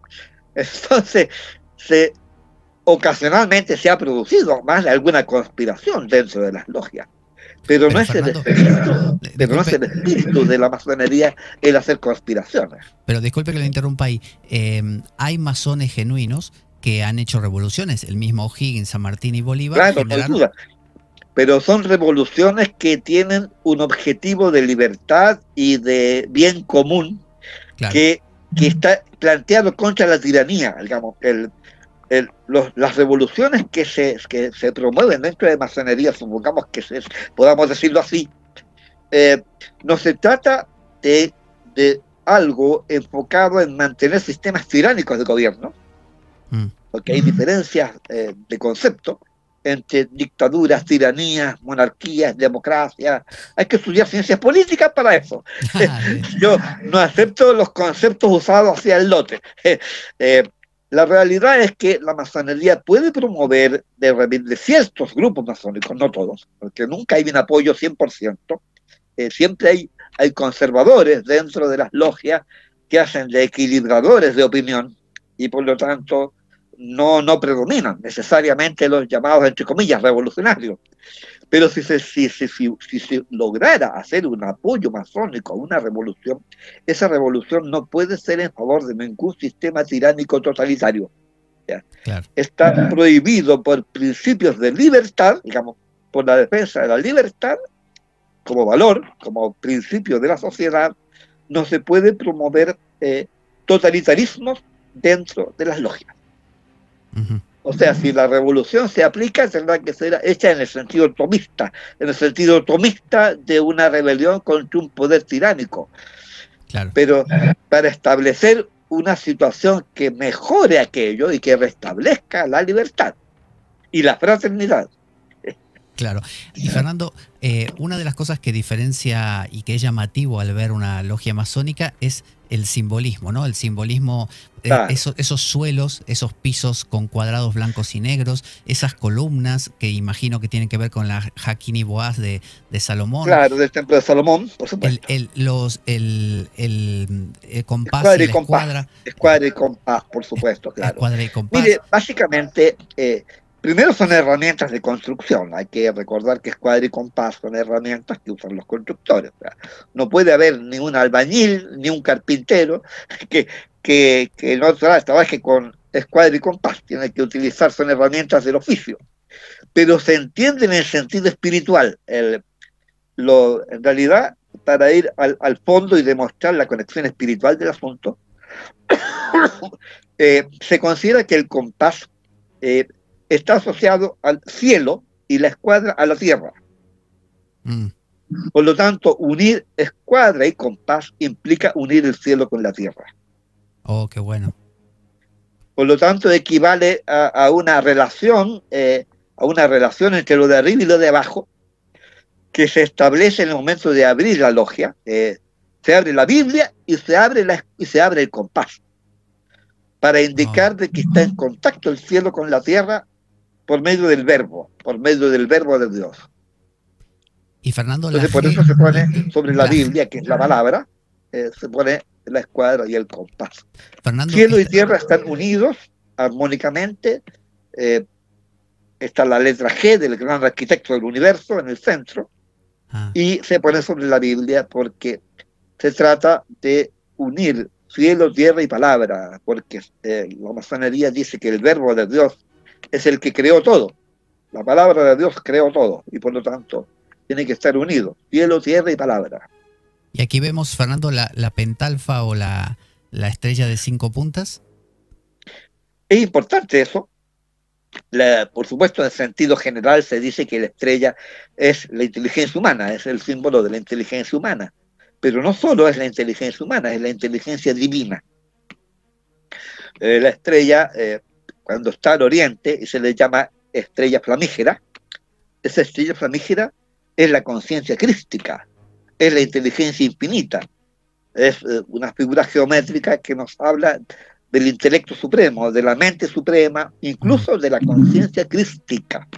Entonces, se, ocasionalmente se ha producido más de alguna conspiración dentro de las logias. Pero, pero no, es Fernando, el espíritu, de, pero no es el espíritu de la masonería el hacer conspiraciones. Pero disculpe que lo interrumpa ahí. Eh, hay masones genuinos que han hecho revoluciones. El mismo O'Higgins, San Martín y Bolívar. Claro, generaron... no hay duda. Pero son revoluciones que tienen un objetivo de libertad y de bien común, claro, que, que está planteado contra la tiranía. Digamos, el, el, los, las revoluciones que se, que se promueven dentro de masonería, supongamos que se, podamos decirlo así, eh, no se trata de, de algo enfocado en mantener sistemas tiránicos de gobierno, mm. porque hay diferencias eh, de concepto entre dictaduras, tiranías, monarquías, democracia. Hay que estudiar ciencias políticas para eso. Yo no acepto los conceptos usados hacia el lote. Eh, la realidad es que la masonería puede promover de, de ciertos grupos masónicos, no todos, porque nunca hay un apoyo cien por ciento. Eh, siempre hay, hay conservadores dentro de las logias que hacen de equilibradores de opinión y por lo tanto No, no predominan necesariamente los llamados, entre comillas, revolucionarios. Pero si se, si, si, si, si se lograra hacer un apoyo masónico a una revolución, esa revolución no puede ser en favor de ningún sistema tiránico totalitario. ¿Ya? Claro. Está prohibido por principios de libertad, digamos, por la defensa de la libertad, como valor, como principio de la sociedad, no se puede promover eh, totalitarismos dentro de las logias. Uh-huh. O sea, si la revolución se aplica, tendrá que ser hecha en el sentido tomista, en el sentido tomista de una rebelión contra un poder tiránico. Claro. Pero para establecer una situación que mejore aquello y que restablezca la libertad y la fraternidad. Claro. Y Fernando, eh, una de las cosas que diferencia y que es llamativo al ver una logia masónica es el simbolismo, ¿no? El simbolismo, eh, claro. esos, esos suelos, esos pisos con cuadrados blancos y negros, esas columnas que imagino que tienen que ver con la Jaquín y Boaz de, de Salomón. Claro, del templo de Salomón, por supuesto. El, el, los, el, el, el compás escuadra y la compás, escuadra. Escuadra y compás, por supuesto, claro. Escuadra y compás. Mire, básicamente... Eh, Primero son herramientas de construcción. Hay que recordar que escuadra y compás son herramientas que usan los constructores. O sea, no puede haber ni un albañil ni un carpintero que, que, que no trabaje con escuadra y compás. Tiene que utilizar, son herramientas del oficio. Pero se entiende en el sentido espiritual. El, lo, en realidad, para ir al, al fondo y demostrar la conexión espiritual del asunto, eh, se considera que el compás eh, está asociado al cielo y la escuadra a la tierra. Mm. Por lo tanto, unir escuadra y compás implica unir el cielo con la tierra. Oh, qué bueno. Por lo tanto, equivale a, a una relación, eh, a una relación entre lo de arriba y lo de abajo, que se establece en el momento de abrir la logia. Eh, se abre la Biblia y se abre, la, y se abre el compás. para indicar de que está en contacto el cielo con la tierra por medio del verbo, por medio del verbo de Dios. Y Fernando, Entonces, la por G, eso se pone sobre la, la Biblia, que es la palabra, eh, se pone la escuadra y el compás. Fernando, Cielo y esta, tierra están unidos armónicamente. Eh, está la letra G del gran arquitecto del universo en el centro, ah. y se pone sobre la Biblia porque se trata de unir cielo, tierra y palabra, porque eh, la masonería dice que el verbo de Dios es el que creó todo. La palabra de Dios creó todo, y por lo tanto tiene que estar unido, cielo, tierra y palabra. Y aquí vemos, Fernando, la, la pentalfa o la, la estrella de cinco puntas. Es importante eso. La, por supuesto, en sentido general se dice que la estrella es la inteligencia humana, es el símbolo de la inteligencia humana. Pero no solo es la inteligencia humana, es la inteligencia divina. Eh, la estrella, eh, cuando está al oriente, y se le llama estrella flamígera, esa estrella flamígera es la conciencia crística, es la inteligencia infinita, es eh, una figura geométrica que nos habla del intelecto supremo, de la mente suprema, incluso de la conciencia crística.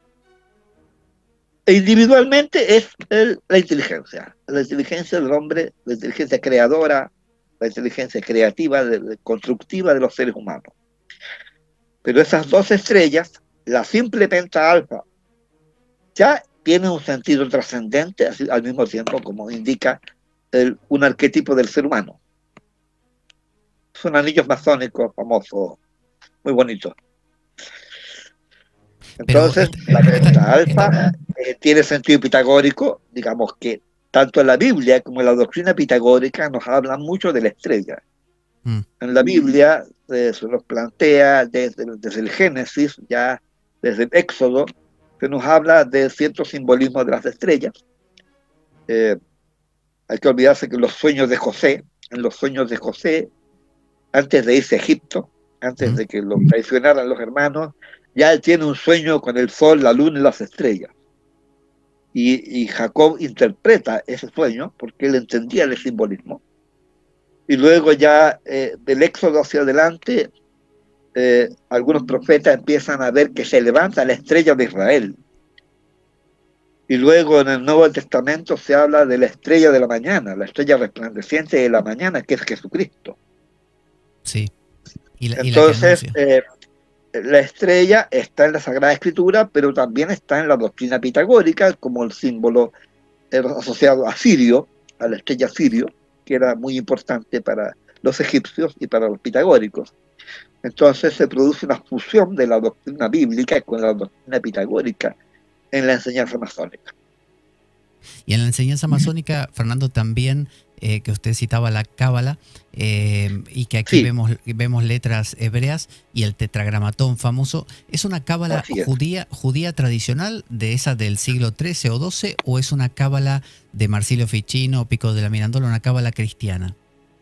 E individualmente es el, la inteligencia, la inteligencia del hombre, la inteligencia creadora, la inteligencia creativa, de, de, constructiva de los seres humanos. Pero esas dos estrellas, la simple penta alfa, ya tiene un sentido trascendente, así, al mismo tiempo como indica el, un arquetipo del ser humano. Son anillos masónicos famosos, muy bonitos. Entonces, Pero, la penta alfa eh, tiene sentido pitagórico, digamos que tanto en la Biblia como en la doctrina pitagórica nos hablan mucho de la estrella. Mm. En la Biblia eh, se nos plantea desde, desde el Génesis, ya desde el Éxodo, se nos habla de cierto simbolismo de las estrellas. Eh, hay que olvidarse que los sueños de José, en los sueños de José, antes de irse a Egipto, antes mm. de que lo traicionaran los hermanos, ya él tiene un sueño con el sol, la luna y las estrellas. Y, y Jacob interpreta ese sueño porque él entendía el simbolismo. Y luego ya eh, del Éxodo hacia adelante, eh, algunos profetas empiezan a ver que se levanta la estrella de Israel. Y luego en el Nuevo Testamento se habla de la estrella de la mañana, la estrella resplandeciente de la mañana, que es Jesucristo. Sí. Y la, Entonces, y la, eh, la estrella está en la Sagrada Escritura, pero también está en la doctrina pitagórica como el símbolo asociado a Sirio, a la estrella Sirio, que era muy importante para los egipcios y para los pitagóricos. Entonces se produce una fusión de la doctrina bíblica con la doctrina pitagórica en la enseñanza masónica. Y en la enseñanza masónica, Fernando, también eh, que usted citaba la cábala eh, y que aquí sí. vemos, vemos letras hebreas y el tetragramatón famoso, ¿es una cábala judía, judía tradicional de esa del siglo trece o doce o es una cábala de Marsilio Ficino, Pico de la Mirandola, una cábala cristiana?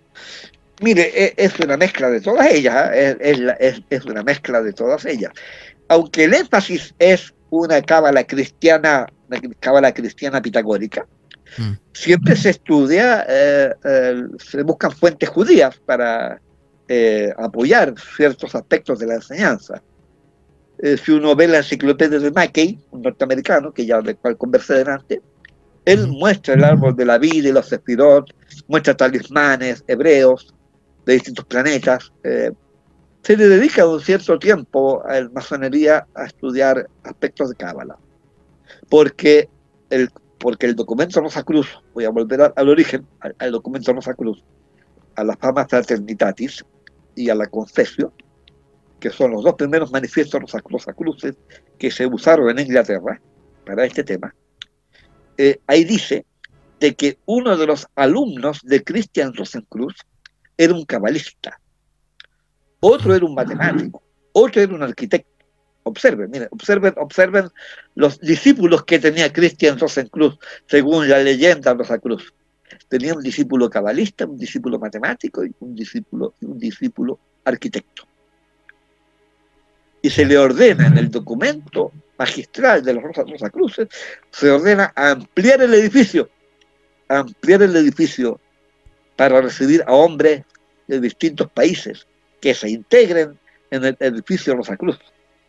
Mire, es una mezcla de todas ellas, es, es, es, es una mezcla de todas ellas. Aunque el énfasis es una cábala cristiana, una cábala cristiana pitagórica, mm. siempre se estudia, eh, eh, se buscan fuentes judías para eh, apoyar ciertos aspectos de la enseñanza. Eh, si uno ve la enciclopedia de Mackey, un norteamericano, que ya del cual conversé delante, él mm. muestra el árbol de la vida y los sefirot, muestra talismanes hebreos de distintos planetas. Eh, se le dedica un cierto tiempo a la masonería a estudiar aspectos de cábala, porque el, porque el documento Rosacruz, voy a volver al, al origen, al, al documento Rosacruz, a la Fama Fraternitatis y a la Confesio, que son los dos primeros manifiestos Rosacruces que se usaron en Inglaterra para este tema, eh, ahí dice de que uno de los alumnos de Christian Rosenkreuz era un cabalista, otro era un matemático, otro era un arquitecto. Observen, miren, observen, observen los discípulos que tenía Christian Rosenkreuz, según la leyenda Rosacruz. Tenía un discípulo cabalista, un discípulo matemático y un discípulo, un discípulo arquitecto. Y se le ordena en el documento magistral de los Rosacruces, se ordena ampliar el edificio, ampliar el edificio para recibir a hombres de distintos países, que se integren en el edificio Rosacruz.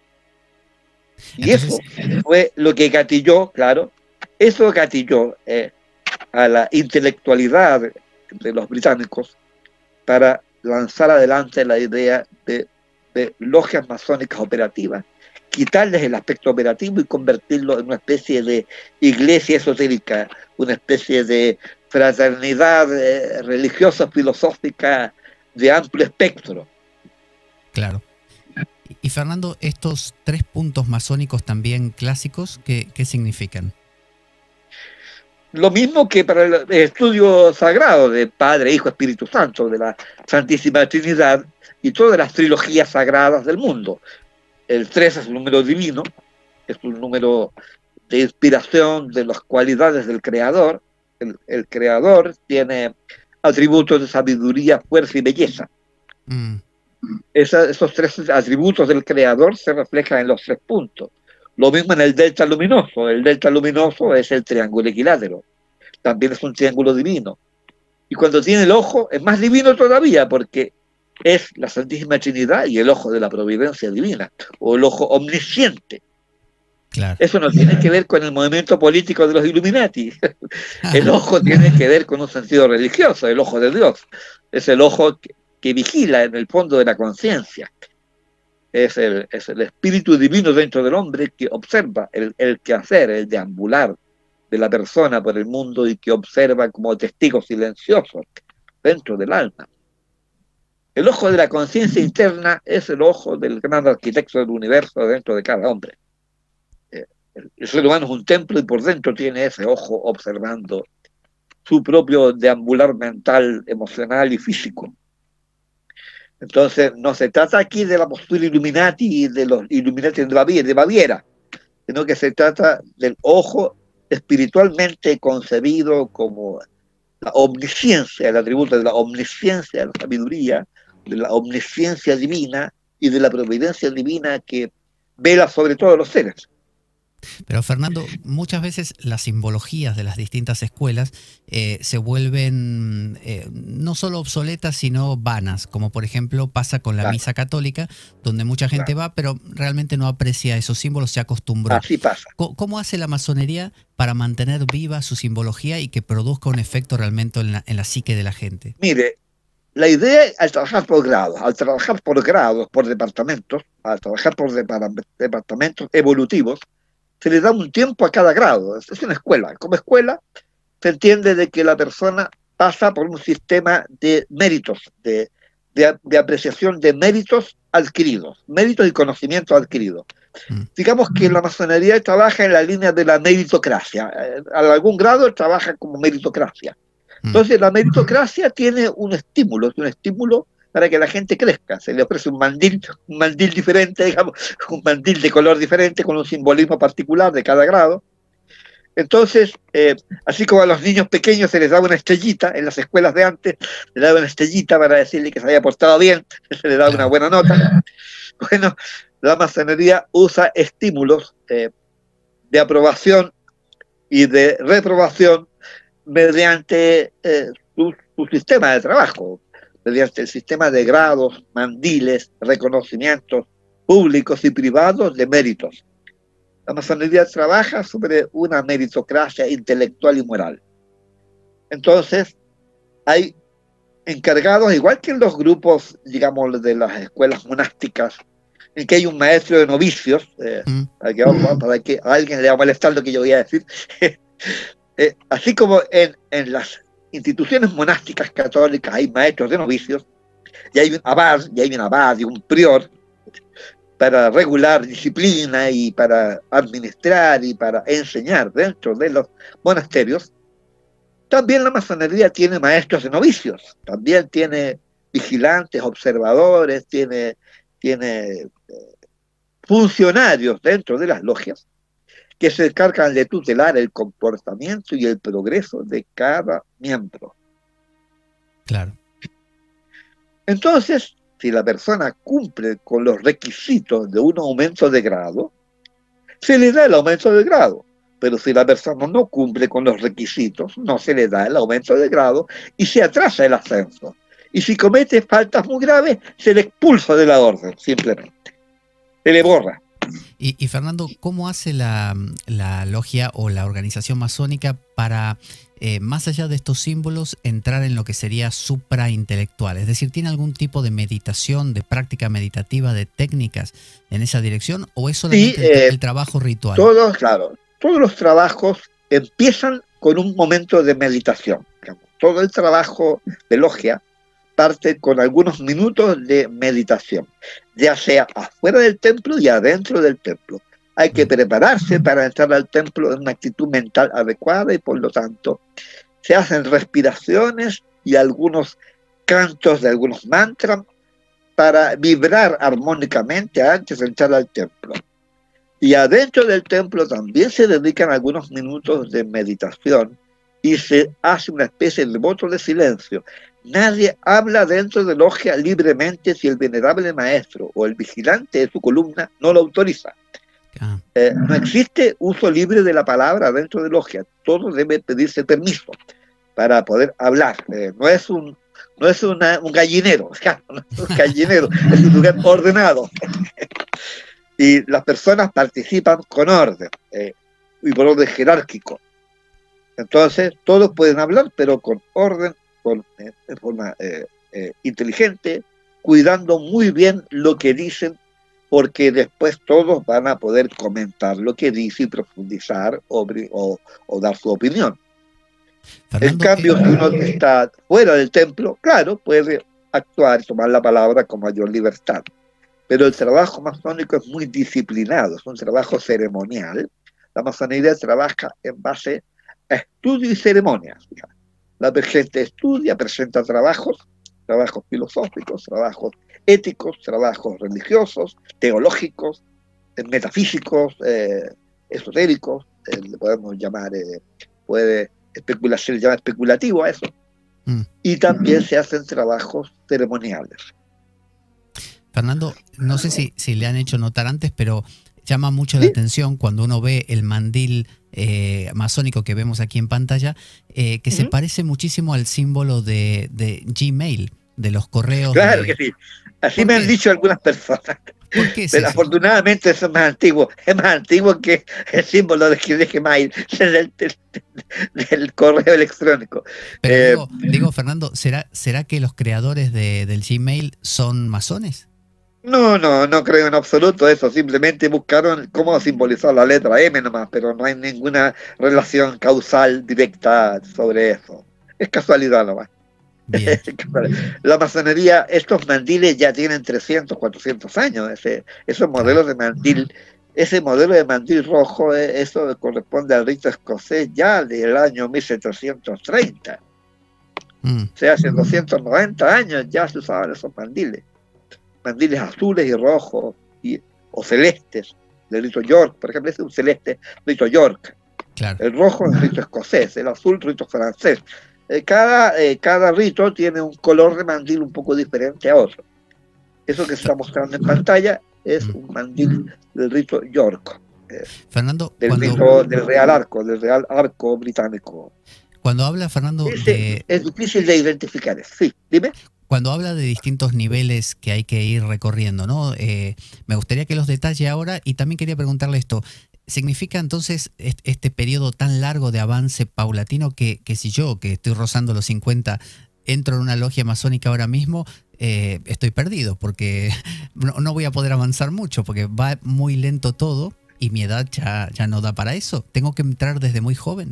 Y Entonces, eso fue lo que gatilló, claro, eso gatilló eh, a la intelectualidad de los británicos para lanzar adelante la idea de, de logias masónicas operativas, quitarles el aspecto operativo y convertirlo en una especie de iglesia esotérica, una especie de fraternidad eh, religiosa, filosófica de amplio espectro. Claro. Y Fernando, estos tres puntos masónicos también clásicos, ¿qué, qué significan? Lo mismo que para el estudio sagrado de Padre, Hijo, Espíritu Santo, de la Santísima Trinidad y todas las trilogías sagradas del mundo. El tres es un número divino, es un número de inspiración de las cualidades del Creador. El, el Creador tiene atributos de sabiduría, fuerza y belleza. Mm. Esa, esos tres atributos del Creador se reflejan en los tres puntos. Lo mismo en el delta luminoso. El delta luminoso es el triángulo equilátero. También es un triángulo divino. Y cuando tiene el ojo, es más divino todavía, porque es la Santísima Trinidad y el ojo de la providencia divina, o el ojo omnisciente. Claro. Eso no tiene que ver con el movimiento político de los Illuminati. El ojo tiene que ver con un sentido religioso, el ojo de Dios. Es el ojo que, que vigila en el fondo de la conciencia. Es el, es el espíritu divino dentro del hombre que observa el, el quehacer, el deambular de la persona por el mundo y que observa como testigo silencioso dentro del alma. El ojo de la conciencia interna es el ojo del gran arquitecto del universo dentro de cada hombre. Eh, el, el ser humano es un templo y por dentro tiene ese ojo observando su propio deambular mental, emocional y físico. Entonces, no se trata aquí de la postura Illuminati y de los Illuminati de Baviera, de Baviera, sino que se trata del ojo espiritualmente concebido como la omnisciencia, el atributo de la omnisciencia, de la sabiduría, de la omnisciencia divina y de la providencia divina que vela sobre todos los seres. Pero Fernando, muchas veces las simbologías de las distintas escuelas eh, se vuelven eh, no solo obsoletas, sino vanas, como por ejemplo pasa con la claro. misa católica, donde mucha gente claro. va, pero realmente no aprecia esos símbolos, se acostumbró. Así pasa. ¿Cómo, cómo hace la masonería para mantener viva su simbología y que produzca un efecto realmente en la, en la psique de la gente? Mire, la idea al trabajar por grados, al trabajar por grados, por departamentos, al trabajar por departamentos evolutivos, se le da un tiempo a cada grado. Es una escuela. Como escuela se entiende de que la persona pasa por un sistema de méritos, de, de, de apreciación de méritos adquiridos, méritos y conocimientos adquiridos. Mm. Digamos que la masonería trabaja en la línea de la meritocracia. A algún grado trabaja como meritocracia. Entonces la meritocracia tiene un estímulo, un estímulo para que la gente crezca. Se le ofrece un mandil, un mandil diferente, digamos, un mandil de color diferente, con un simbolismo particular de cada grado. Entonces, eh, así como a los niños pequeños se les daba una estrellita, en las escuelas de antes, se les daba una estrellita para decirle que se había portado bien, se le daba una buena nota. Bueno, la masonería usa estímulos eh, de aprobación y de reprobación mediante eh, su, su sistema de trabajo, mediante el sistema de grados, mandiles, reconocimientos públicos y privados de méritos. La masonería trabaja sobre una meritocracia intelectual y moral. Entonces, hay encargados, igual que en los grupos, digamos, de las escuelas monásticas, en que hay un maestro de novicios, eh, mm. para, que, para que a alguien le va a molestar lo que yo voy a decir, eh, así como en, en las instituciones monásticas católicas hay maestros de novicios, y hay un abad, y hay un abad y un prior para regular disciplina y para administrar y para enseñar dentro de los monasterios. También la masonería tiene maestros de novicios, también tiene vigilantes, observadores, tiene, tiene eh, funcionarios dentro de las logias que se encargan de tutelar el comportamiento y el progreso de cada miembro. Claro. Entonces, si la persona cumple con los requisitos de un aumento de grado, se le da el aumento de grado. Pero si la persona no cumple con los requisitos, no se le da el aumento de grado y se atrasa el ascenso. Y si comete faltas muy graves, se le expulsa de la orden, simplemente. Se le borra. Y, y Fernando, ¿cómo hace la, la logia o la organización masónica para, eh, más allá de estos símbolos, entrar en lo que sería supraintelectual? Es decir, ¿tiene algún tipo de meditación, de práctica meditativa, de técnicas en esa dirección? ¿O es solamente Sí, el, eh, el trabajo ritual? Todos, claro, todos los trabajos empiezan con un momento de meditación. Digamos. Todo el trabajo de logia parte con algunos minutos de meditación, ya sea afuera del templo y adentro del templo. Hay que prepararse para entrar al templo en una actitud mental adecuada y por lo tanto se hacen respiraciones y algunos cantos de algunos mantras para vibrar armónicamente antes de entrar al templo. Y adentro del templo también se dedican algunos minutos de meditación y se hace una especie de voto de silencio. Nadie habla dentro de logia libremente si el venerable maestro o el vigilante de su columna no lo autoriza. Ah. Eh, no existe uso libre de la palabra dentro de logia. Todo debe pedirse permiso para poder hablar. Eh, no es un, no es una, un gallinero, no es un gallinero, es un lugar ordenado. Y las personas participan con orden eh, y por orden jerárquico. Entonces, todos pueden hablar, pero con orden, con, eh, de forma eh, eh, inteligente, cuidando muy bien lo que dicen, porque después todos van a poder comentar lo que dice y profundizar o, o, o dar su opinión. Fernando, en cambio, si uno está fuera del templo, claro, puede actuar y tomar la palabra con mayor libertad. Pero el trabajo masónico es muy disciplinado, es un trabajo ceremonial. La masonería trabaja en base a estudio y ceremonias. La gente estudia, presenta trabajos, trabajos filosóficos, trabajos éticos, trabajos religiosos, teológicos, metafísicos, eh, esotéricos, eh, le podemos llamar, eh, puede especular, se le llama especulativo a eso. Mm. Y también se hacen trabajos ceremoniales. Fernando, no sé si, si le han hecho notar antes, pero llama mucho ¿Sí? la atención cuando uno ve el mandil eh, masónico que vemos aquí en pantalla, eh, que uh-huh. se parece muchísimo al símbolo de, de Gmail, de los correos. Claro de... que sí. Así me han dicho algunas personas. ¿Por qué es Pero eso? Afortunadamente eso es más antiguo. Es más antiguo que el símbolo de, de Gmail, del, del, del correo electrónico. Pero eh, digo, digo, Fernando, ¿será, ¿será que los creadores de, del Gmail son masones? No, no, no creo en absoluto eso. Simplemente buscaron cómo simbolizar la letra M nomás, pero no hay ninguna relación causal directa sobre eso. Es casualidad nomás. Bien. La masonería, estos mandiles ya tienen trescientos, cuatrocientos años. Ese, esos modelos de mandil, ese modelo de mandil rojo, eso corresponde al rito escocés ya del año mil setecientos treinta. Mm. O sea, hace doscientos noventa años ya se usaban esos mandiles. Mandiles azules y rojos y, o celestes del rito York, por ejemplo, ese es un celeste rito York. Claro. El rojo es rito escocés, el azul rito francés. Eh, cada, eh, cada rito tiene un color de mandil un poco diferente a otro. Eso que se está mostrando en pantalla es un mandil del rito York. Eh, Fernando, del, cuando... rito, del Real Arco, del Real Arco británico. Cuando habla, Fernando, es, de... es difícil de identificar. Sí, dime. Cuando habla de distintos niveles que hay que ir recorriendo, ¿no? Eh, me gustaría que los detalle ahora y también quería preguntarle esto. ¿Significa entonces este periodo tan largo de avance paulatino que, que si yo, que estoy rozando los cincuenta, entro en una logia masónica ahora mismo, eh, estoy perdido porque no, no voy a poder avanzar mucho porque va muy lento todo y mi edad ya, ya no da para eso? ¿Tengo que entrar desde muy joven?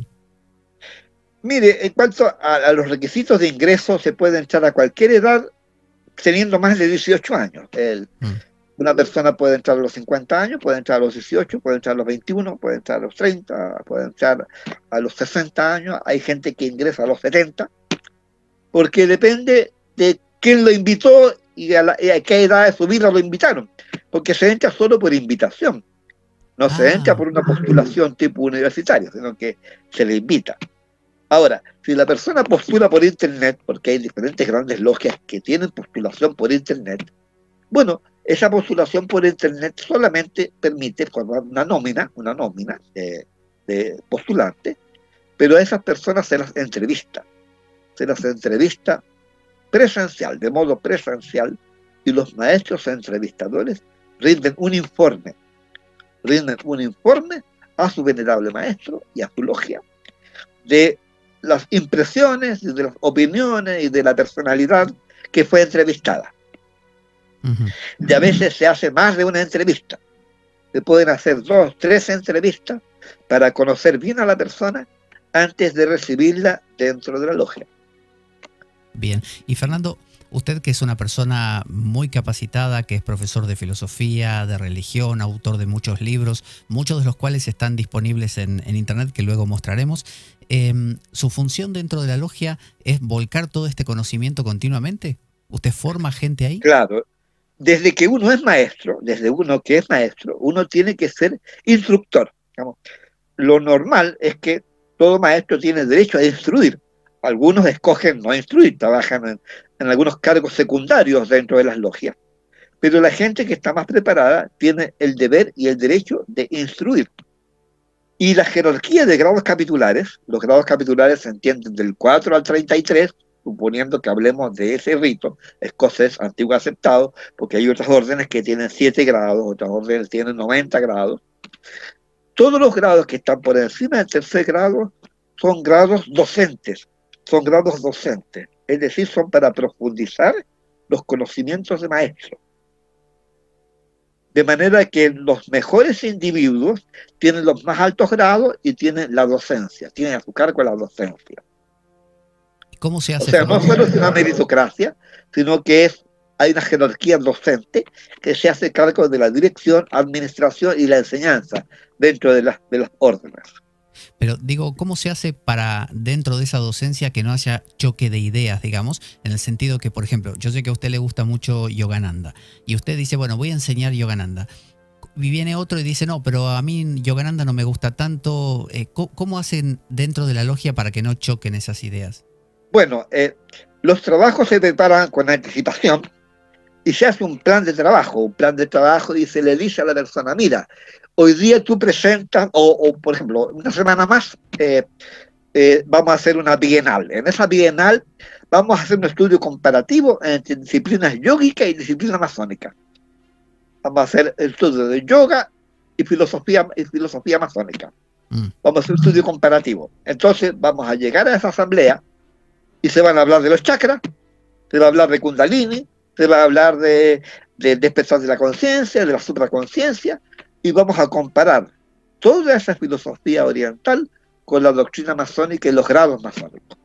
Mire, en cuanto a, a los requisitos de ingreso, se puede entrar a cualquier edad teniendo más de dieciocho años. El, mm. Una persona puede entrar a los cincuenta años, puede entrar a los dieciocho, puede entrar a los veintiuno, puede entrar a los treinta, puede entrar a los sesenta años. Hay gente que ingresa a los setenta, porque depende de quién lo invitó y a, la, y a qué edad de su vida lo invitaron. Porque se entra solo por invitación. No ah. se entra por una postulación tipo universitario, sino que se le invita. Ahora, si la persona postula por internet, porque hay diferentes grandes logias que tienen postulación por internet, bueno, esa postulación por internet solamente permite formar una nómina, una nómina de, de postulantes, pero a esas personas se las entrevista. Se las entrevista presencial, de modo presencial, y los maestros entrevistadores rinden un informe, rinden un informe a su venerable maestro y a su logia de las impresiones, de las opiniones y de la personalidad que fue entrevistada. Uh-huh. Y a veces se hace más de una entrevista. Se pueden hacer dos, tres entrevistas para conocer bien a la persona antes de recibirla dentro de la logia. Bien. Y Fernando, usted que es una persona muy capacitada, que es profesor de filosofía, de religión, autor de muchos libros, muchos de los cuales están disponibles en, en internet, que luego mostraremos, eh, ¿su función dentro de la logia es volcar todo este conocimiento continuamente? ¿Usted forma gente ahí? Claro. Desde que uno es maestro, desde uno que es maestro, uno tiene que ser instructor. Digamos. Lo normal es que todo maestro tiene derecho a instruir. Algunos escogen no instruir, trabajan en, en algunos cargos secundarios dentro de las logias. Pero la gente que está más preparada tiene el deber y el derecho de instruir. Y la jerarquía de grados capitulares, los grados capitulares se entienden del cuatro al treinta y tres, suponiendo que hablemos de ese rito escocés antiguo aceptado, porque hay otras órdenes que tienen siete grados, otras órdenes tienen noventa grados. Todos los grados que están por encima del tercer grado son grados docentes, son grados docentes, es decir, son para profundizar los conocimientos de maestro. De manera que los mejores individuos tienen los más altos grados y tienen la docencia, tienen a su cargo la docencia. ¿Cómo se hace? O sea, no solo es una meritocracia, sino que es, hay una jerarquía docente que se hace cargo de la dirección, administración y la enseñanza dentro de las, de las órdenes. Pero digo, ¿cómo se hace para dentro de esa docencia que no haya choque de ideas, digamos? En el sentido que, por ejemplo, yo sé que a usted le gusta mucho Yogananda y usted dice, bueno, voy a enseñar Yogananda. Y viene otro y dice, no, pero a mí Yogananda no me gusta tanto. Eh, ¿cómo, ¿Cómo hacen dentro de la logia para que no choquen esas ideas? Bueno, eh, los trabajos se preparan con anticipación y se hace un plan de trabajo, un plan de trabajo y se le dice a la persona, mira, hoy día tú presentas, o, o por ejemplo, una semana más, eh, eh, vamos a hacer una bienal. En esa bienal vamos a hacer un estudio comparativo entre disciplinas yógicas y disciplinas masónicas. Vamos a hacer el estudio de yoga y filosofía, y filosofía masónica. Mm. Vamos a hacer un estudio comparativo. Entonces vamos a llegar a esa asamblea y se van a hablar de los chakras, se va a hablar de Kundalini, se va a hablar de, de despertar de la conciencia, de la supraconciencia, y vamos a comparar toda esa filosofía oriental con la doctrina masónica y los grados masónicos.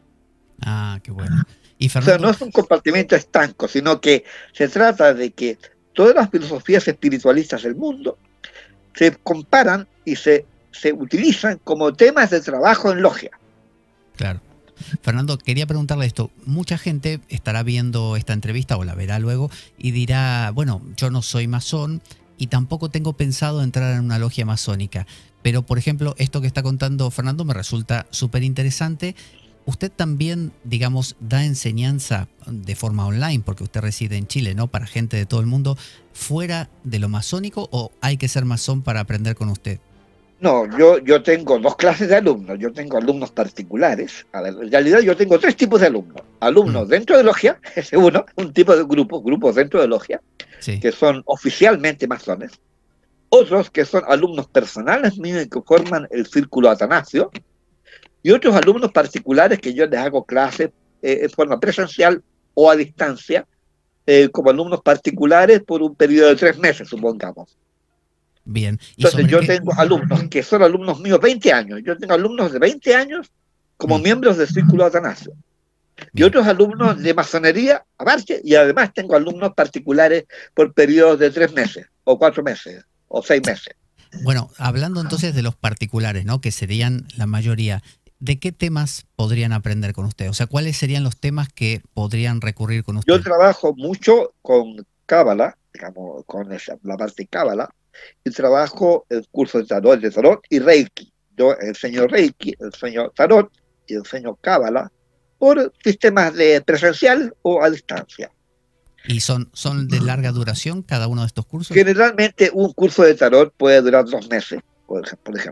Ah, qué bueno. Y Fernando... O sea, no es un compartimiento estanco, sino que se trata de que todas las filosofías espiritualistas del mundo se comparan y se, se utilizan como temas de trabajo en logia. Claro. Fernando, quería preguntarle esto. Mucha gente estará viendo esta entrevista o la verá luego y dirá, bueno, yo no soy masón y tampoco tengo pensado entrar en una logia masónica. Pero, por ejemplo, esto que está contando Fernando me resulta súper interesante. Usted también, digamos, da enseñanza de forma online, porque usted reside en Chile, ¿no? Para gente de todo el mundo, fuera de lo masónico, ¿o hay que ser masón para aprender con usted? No, yo, yo tengo dos clases de alumnos. Yo tengo alumnos particulares. A ver, en realidad yo tengo tres tipos de alumnos. Alumnos mm. dentro de logia, ese uno, un tipo de grupo, grupos dentro de logia, sí. que son oficialmente masones. Otros que son alumnos personales míos que forman el Círculo Atanasio. Y otros alumnos particulares que yo les hago clases eh, en forma presencial o a distancia, eh, como alumnos particulares por un periodo de tres meses, supongamos. Bien. ¿Y Entonces yo qué? tengo alumnos que son alumnos míos veinte años. Yo tengo alumnos de veinte años como mm. miembros del Círculo Atanasio. Bien. Y otros alumnos de masonería aparte, y además tengo alumnos particulares por periodos de tres meses, o cuatro meses, o seis meses. Bueno, hablando entonces de los particulares, ¿no? Que serían la mayoría, ¿de qué temas podrían aprender con usted? O sea, ¿cuáles serían los temas que podrían recurrir con usted? Yo trabajo mucho con Cábala, digamos, con esa, la parte de Cábala, y trabajo el curso de tarot, de tarot y Reiki. Yo enseño Reiki, enseño tarot y enseño Cábala por sistemas de presencial o a distancia. ¿Y son, son de larga duración cada uno de estos cursos? Generalmente un curso de tarot puede durar dos meses, por ejemplo.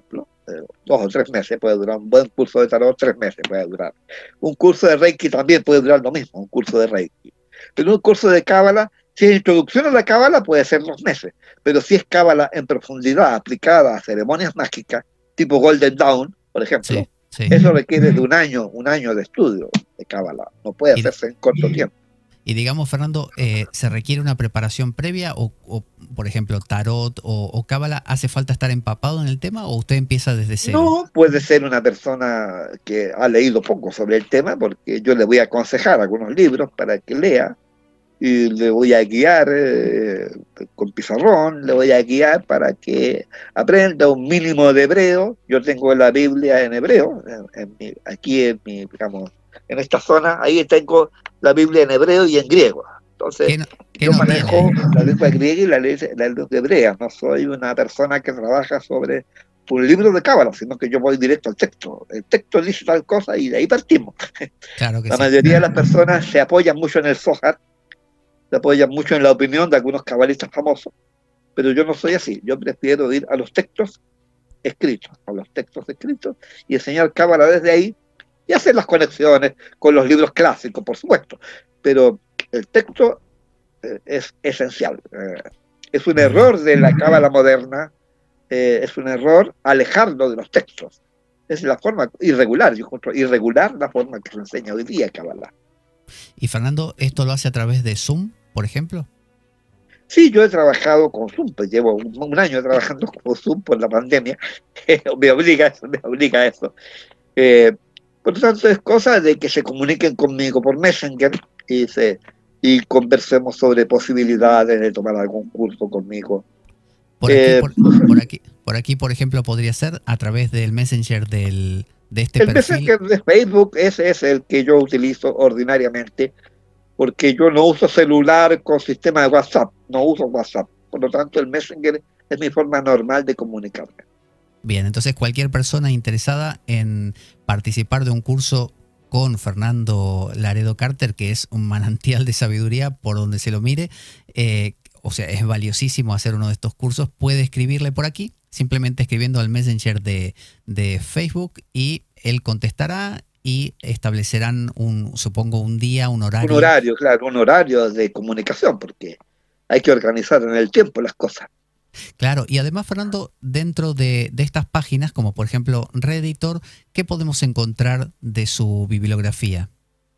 eh, dos o tres meses puede durar, un buen curso de tarot, tres meses puede durar. Un curso de Reiki también puede durar lo mismo, un curso de Reiki. Pero un curso de Cábala, si es introducción a la Cábala, puede ser dos meses, pero si es Cábala en profundidad, aplicada a ceremonias mágicas, tipo Golden Dawn, por ejemplo, Sí, sí. eso requiere de un año, un año de estudio de Cábala, no puede Y- hacerse en corto tiempo. Y digamos, Fernando, eh, ¿se requiere una preparación previa o, o, por ejemplo, tarot o, o cábala, hace falta estar empapado en el tema o usted empieza desde cero? No, puede ser una persona que ha leído poco sobre el tema, porque yo le voy a aconsejar algunos libros para que lea, y le voy a guiar eh, con pizarrón, le voy a guiar para que aprenda un mínimo de hebreo. Yo tengo la Biblia en hebreo, en, en mi, aquí en mi, digamos, en esta zona, ahí tengo la Biblia en hebreo y en griego. Entonces, ¿Qué no, qué yo no manejo tiene? la lengua griega y la, le- la lengua hebrea. No soy una persona que trabaja sobre un libro de cábala, sino que yo voy directo al texto. El texto dice tal cosa y de ahí partimos. Claro que La sí. mayoría de las personas se apoyan mucho en el Zohar, se apoyan mucho en la opinión de algunos cabalistas famosos, pero yo no soy así. Yo prefiero ir a los textos escritos, a los textos escritos y enseñar cábala desde ahí y hacer las conexiones con los libros clásicos, por supuesto. Pero el texto eh, es esencial. Eh, es un Muy bien. error de la cábala moderna, eh, es un error alejarlo de los textos. Es la forma irregular, yo encuentro irregular la forma que se enseña hoy día cábala. Y Fernando, ¿esto lo hace a través de Zoom, por ejemplo? Sí, yo he trabajado con Zoom, pues llevo un, un año trabajando con Zoom por la pandemia, me obliga a eso, me obliga a eso. Eh, por lo tanto, es cosa de que se comuniquen conmigo por Messenger y, se, y conversemos sobre posibilidades de tomar algún curso conmigo. Por aquí, Eh, por, por aquí, por aquí, por ejemplo, podría ser a través del Messenger del, de este el perfil. Messenger de Facebook, ese es el que yo utilizo ordinariamente, porque yo no uso celular con sistema de WhatsApp, no uso WhatsApp. Por lo tanto, el Messenger es mi forma normal de comunicarme. Bien, entonces cualquier persona interesada en participar de un curso con Fernando Laredo Carter, que es un manantial de sabiduría por donde se lo mire, eh, o sea, es valiosísimo hacer uno de estos cursos, puede escribirle por aquí, simplemente escribiendo al Messenger de, de Facebook y él contestará y establecerán un, supongo, un día, un horario. Un horario, claro, un horario de comunicación, porque hay que organizar en el tiempo las cosas. Claro, y además, Fernando, dentro de, de estas páginas, como por ejemplo Redditor, ¿qué podemos encontrar de su bibliografía?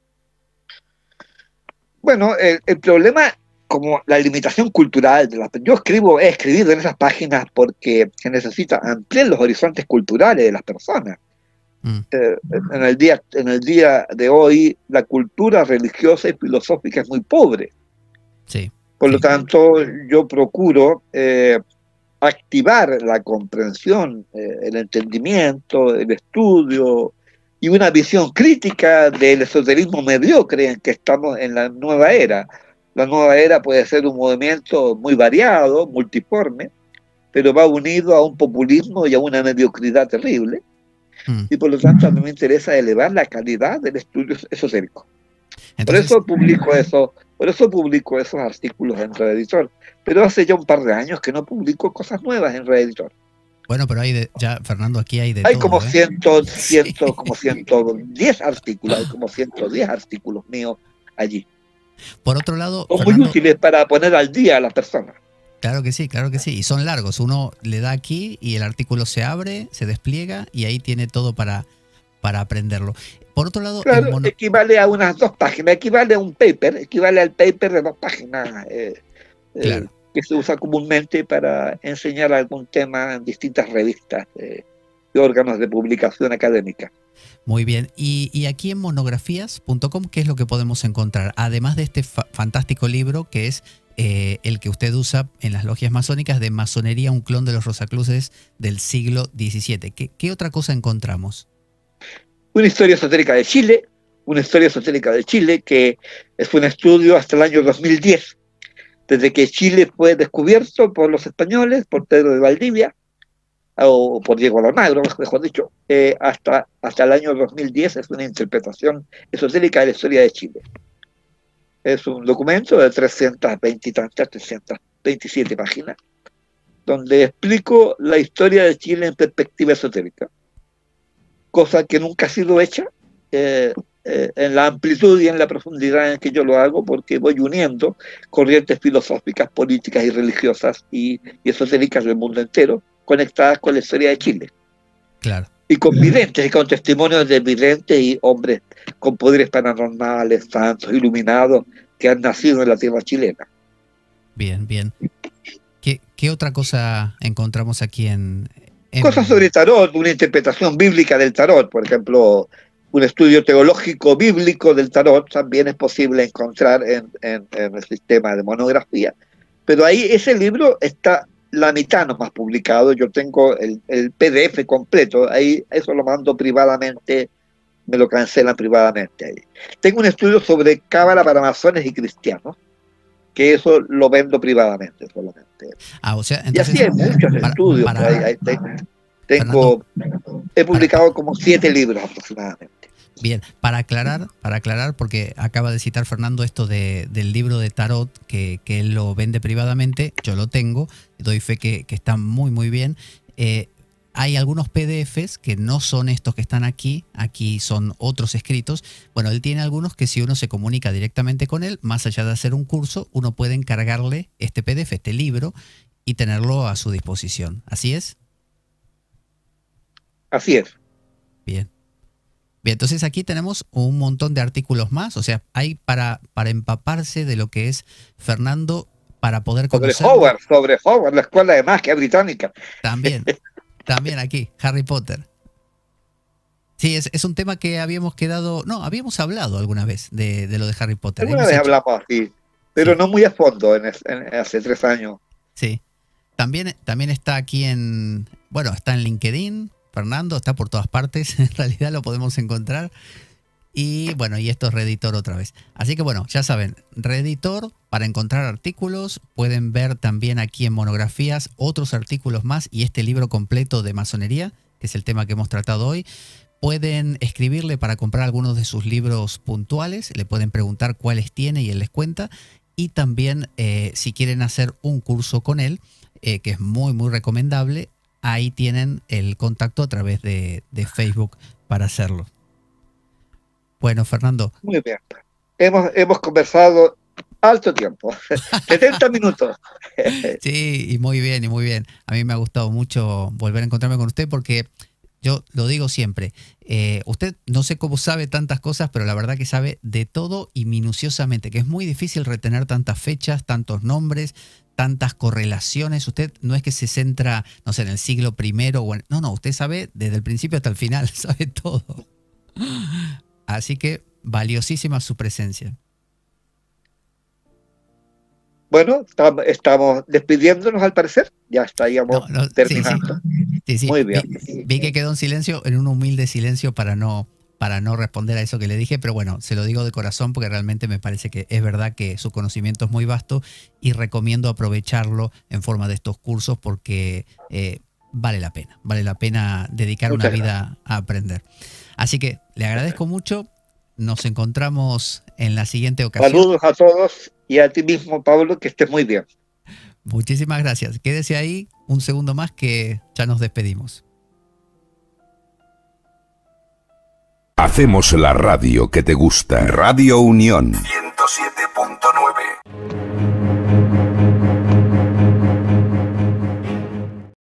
Bueno, el, el problema, como la limitación cultural, de la, yo escribo, he escribido en esas páginas porque se necesita ampliar los horizontes culturales de las personas. Mm, Eh, en, el día, en el día de hoy, la cultura religiosa y filosófica es muy pobre. sí, Por sí. lo tanto, yo procuro eh, activar la comprensión, eh, el entendimiento, el estudio y una visión crítica del esoterismo mediocre en que estamos en la nueva era. La nueva era puede ser un movimiento muy variado, multiforme, pero va unido a un populismo y a una mediocridad terrible. Mm. Y por lo tanto a mí me interesa elevar la calidad del estudio esotérico. Por Entonces, eso publico eso, por eso publico esos artículos en Redditor. Pero hace ya un par de años que no publico cosas nuevas en Redditor. bueno, pero hay de, ya, Fernando, aquí hay de Hay todo, como ¿eh? ciento, Sí. ciento, como ciento diez artículos, hay como ciento diez artículos míos allí. Por otro lado, Son muy Fernando, útiles para poner al día a las personas. claro que sí, claro que sí, y son largos. Uno le da aquí y el artículo se abre, se despliega y ahí tiene todo para, para aprenderlo. Por otro lado, Claro, el mono- equivale a unas dos páginas, equivale a un paper, equivale al paper de dos páginas eh, eh, Claro. que se usa comúnmente para enseñar algún tema en distintas revistas eh, y órganos de publicación académica. Muy bien. Y, y aquí en monografías punto com, ¿qué es lo que podemos encontrar? Además de este fa fantástico libro que es eh, el que usted usa en las logias masónicas de Masonería, un clon de los Rosacruces del siglo diecisiete. ¿Qué, qué otra cosa encontramos? Una historia esotérica de Chile, una historia esotérica de Chile que es un estudio hasta el año dos mil diez, desde que Chile fue descubierto por los españoles, por Pedro de Valdivia, o por Diego Almagro, mejor dicho, eh, hasta, hasta el año dos mil diez es una interpretación esotérica de la historia de Chile. Es un documento de trescientas veinte y tantas, trescientas veintisiete páginas, donde explico la historia de Chile en perspectiva esotérica, cosa que nunca ha sido hecha eh, eh, en la amplitud y en la profundidad en que yo lo hago, porque voy uniendo corrientes filosóficas, políticas y religiosas y, y esotéricas del mundo entero, conectadas con la historia de Chile. Claro. Y con videntes, y con testimonios de videntes y hombres con poderes paranormales, santos, iluminados, que han nacido en la tierra chilena. Bien, bien. ¿Qué, qué otra cosa encontramos aquí en, en...? Cosas sobre tarot, una interpretación bíblica del tarot, por ejemplo, un estudio teológico bíblico del tarot también es posible encontrar en, en, en el sistema de monografía. Pero ahí ese libro está la mitad nomás publicado, yo tengo el, el P D F completo, ahí eso lo mando privadamente, me lo cancelan privadamente ahí. Tengo un estudio sobre cábala para masones y cristianos, que eso lo vendo privadamente solamente. Ah, o sea, entonces, y así hay muchos para, estudios. Para, ahí, ahí tengo, tengo Fernando, he publicado para, como siete libros aproximadamente. Bien, para aclarar, para aclarar, porque acaba de citar Fernando esto de, del libro de tarot, que, que él lo vende privadamente, yo lo tengo, doy fe que, que está muy muy bien. Eh, hay algunos P D Fs que no son estos que están aquí, aquí son otros escritos. Bueno, él tiene algunos que si uno se comunica directamente con él, más allá de hacer un curso, uno puede encargarle este P D F, este libro, y tenerlo a su disposición. ¿Así es? Así es. Bien. Bien, entonces aquí tenemos un montón de artículos más, o sea, hay para, para empaparse de lo que es Fernando, para poder conocer... Sobre Howard, sobre Howard, la escuela de magia británica. También, también aquí, Harry Potter. Sí, es, es un tema que habíamos quedado... No, habíamos hablado alguna vez de, de lo de Harry Potter. Alguna vez hecho... hablamos así, pero sí. no muy a fondo, en, en, hace tres años. Sí, también, también está aquí en... Bueno, está en LinkedIn... Fernando, está por todas partes, en realidad lo podemos encontrar. Y bueno, y esto es Redditor otra vez. Así que bueno, ya saben, Redditor para encontrar artículos. Pueden ver también aquí en monografías otros artículos más y este libro completo de masonería, que es el tema que hemos tratado hoy. Pueden escribirle para comprar algunos de sus libros puntuales, le pueden preguntar cuáles tiene y él les cuenta. Y también eh, si quieren hacer un curso con él, eh, que es muy muy recomendable, ahí tienen el contacto a través de, de Facebook para hacerlo. Bueno, Fernando. Muy bien. Hemos, hemos conversado alto tiempo, setenta minutos. Sí, y muy bien, y muy bien. A mí me ha gustado mucho volver a encontrarme con usted porque yo lo digo siempre, eh, usted no sé cómo sabe tantas cosas, pero la verdad que sabe de todo y minuciosamente, que es muy difícil retener tantas fechas, tantos nombres, tantas correlaciones. Usted no es que se centra, no sé, en el siglo primero o en... No, no, usted sabe desde el principio hasta el final, sabe todo. Así que valiosísima su presencia. Bueno, estamos despidiéndonos al parecer. Ya estaríamos no, no, terminando. Sí, sí. Sí, sí. Muy bien. Vi, vi que quedó en silencio, en un humilde silencio para no... para no responder a eso que le dije, pero bueno, se lo digo de corazón porque realmente me parece que es verdad que su conocimiento es muy vasto y recomiendo aprovecharlo en forma de estos cursos porque eh, vale la pena, vale la pena dedicar Muchas una vida gracias. a aprender. Así que le agradezco mucho, nos encontramos en la siguiente ocasión. Saludos a todos y a ti mismo, Pablo, que estés muy bien. Muchísimas gracias, quédese ahí un segundo más que ya nos despedimos. Hacemos la radio que te gusta. Radio Unión ciento siete punto nueve.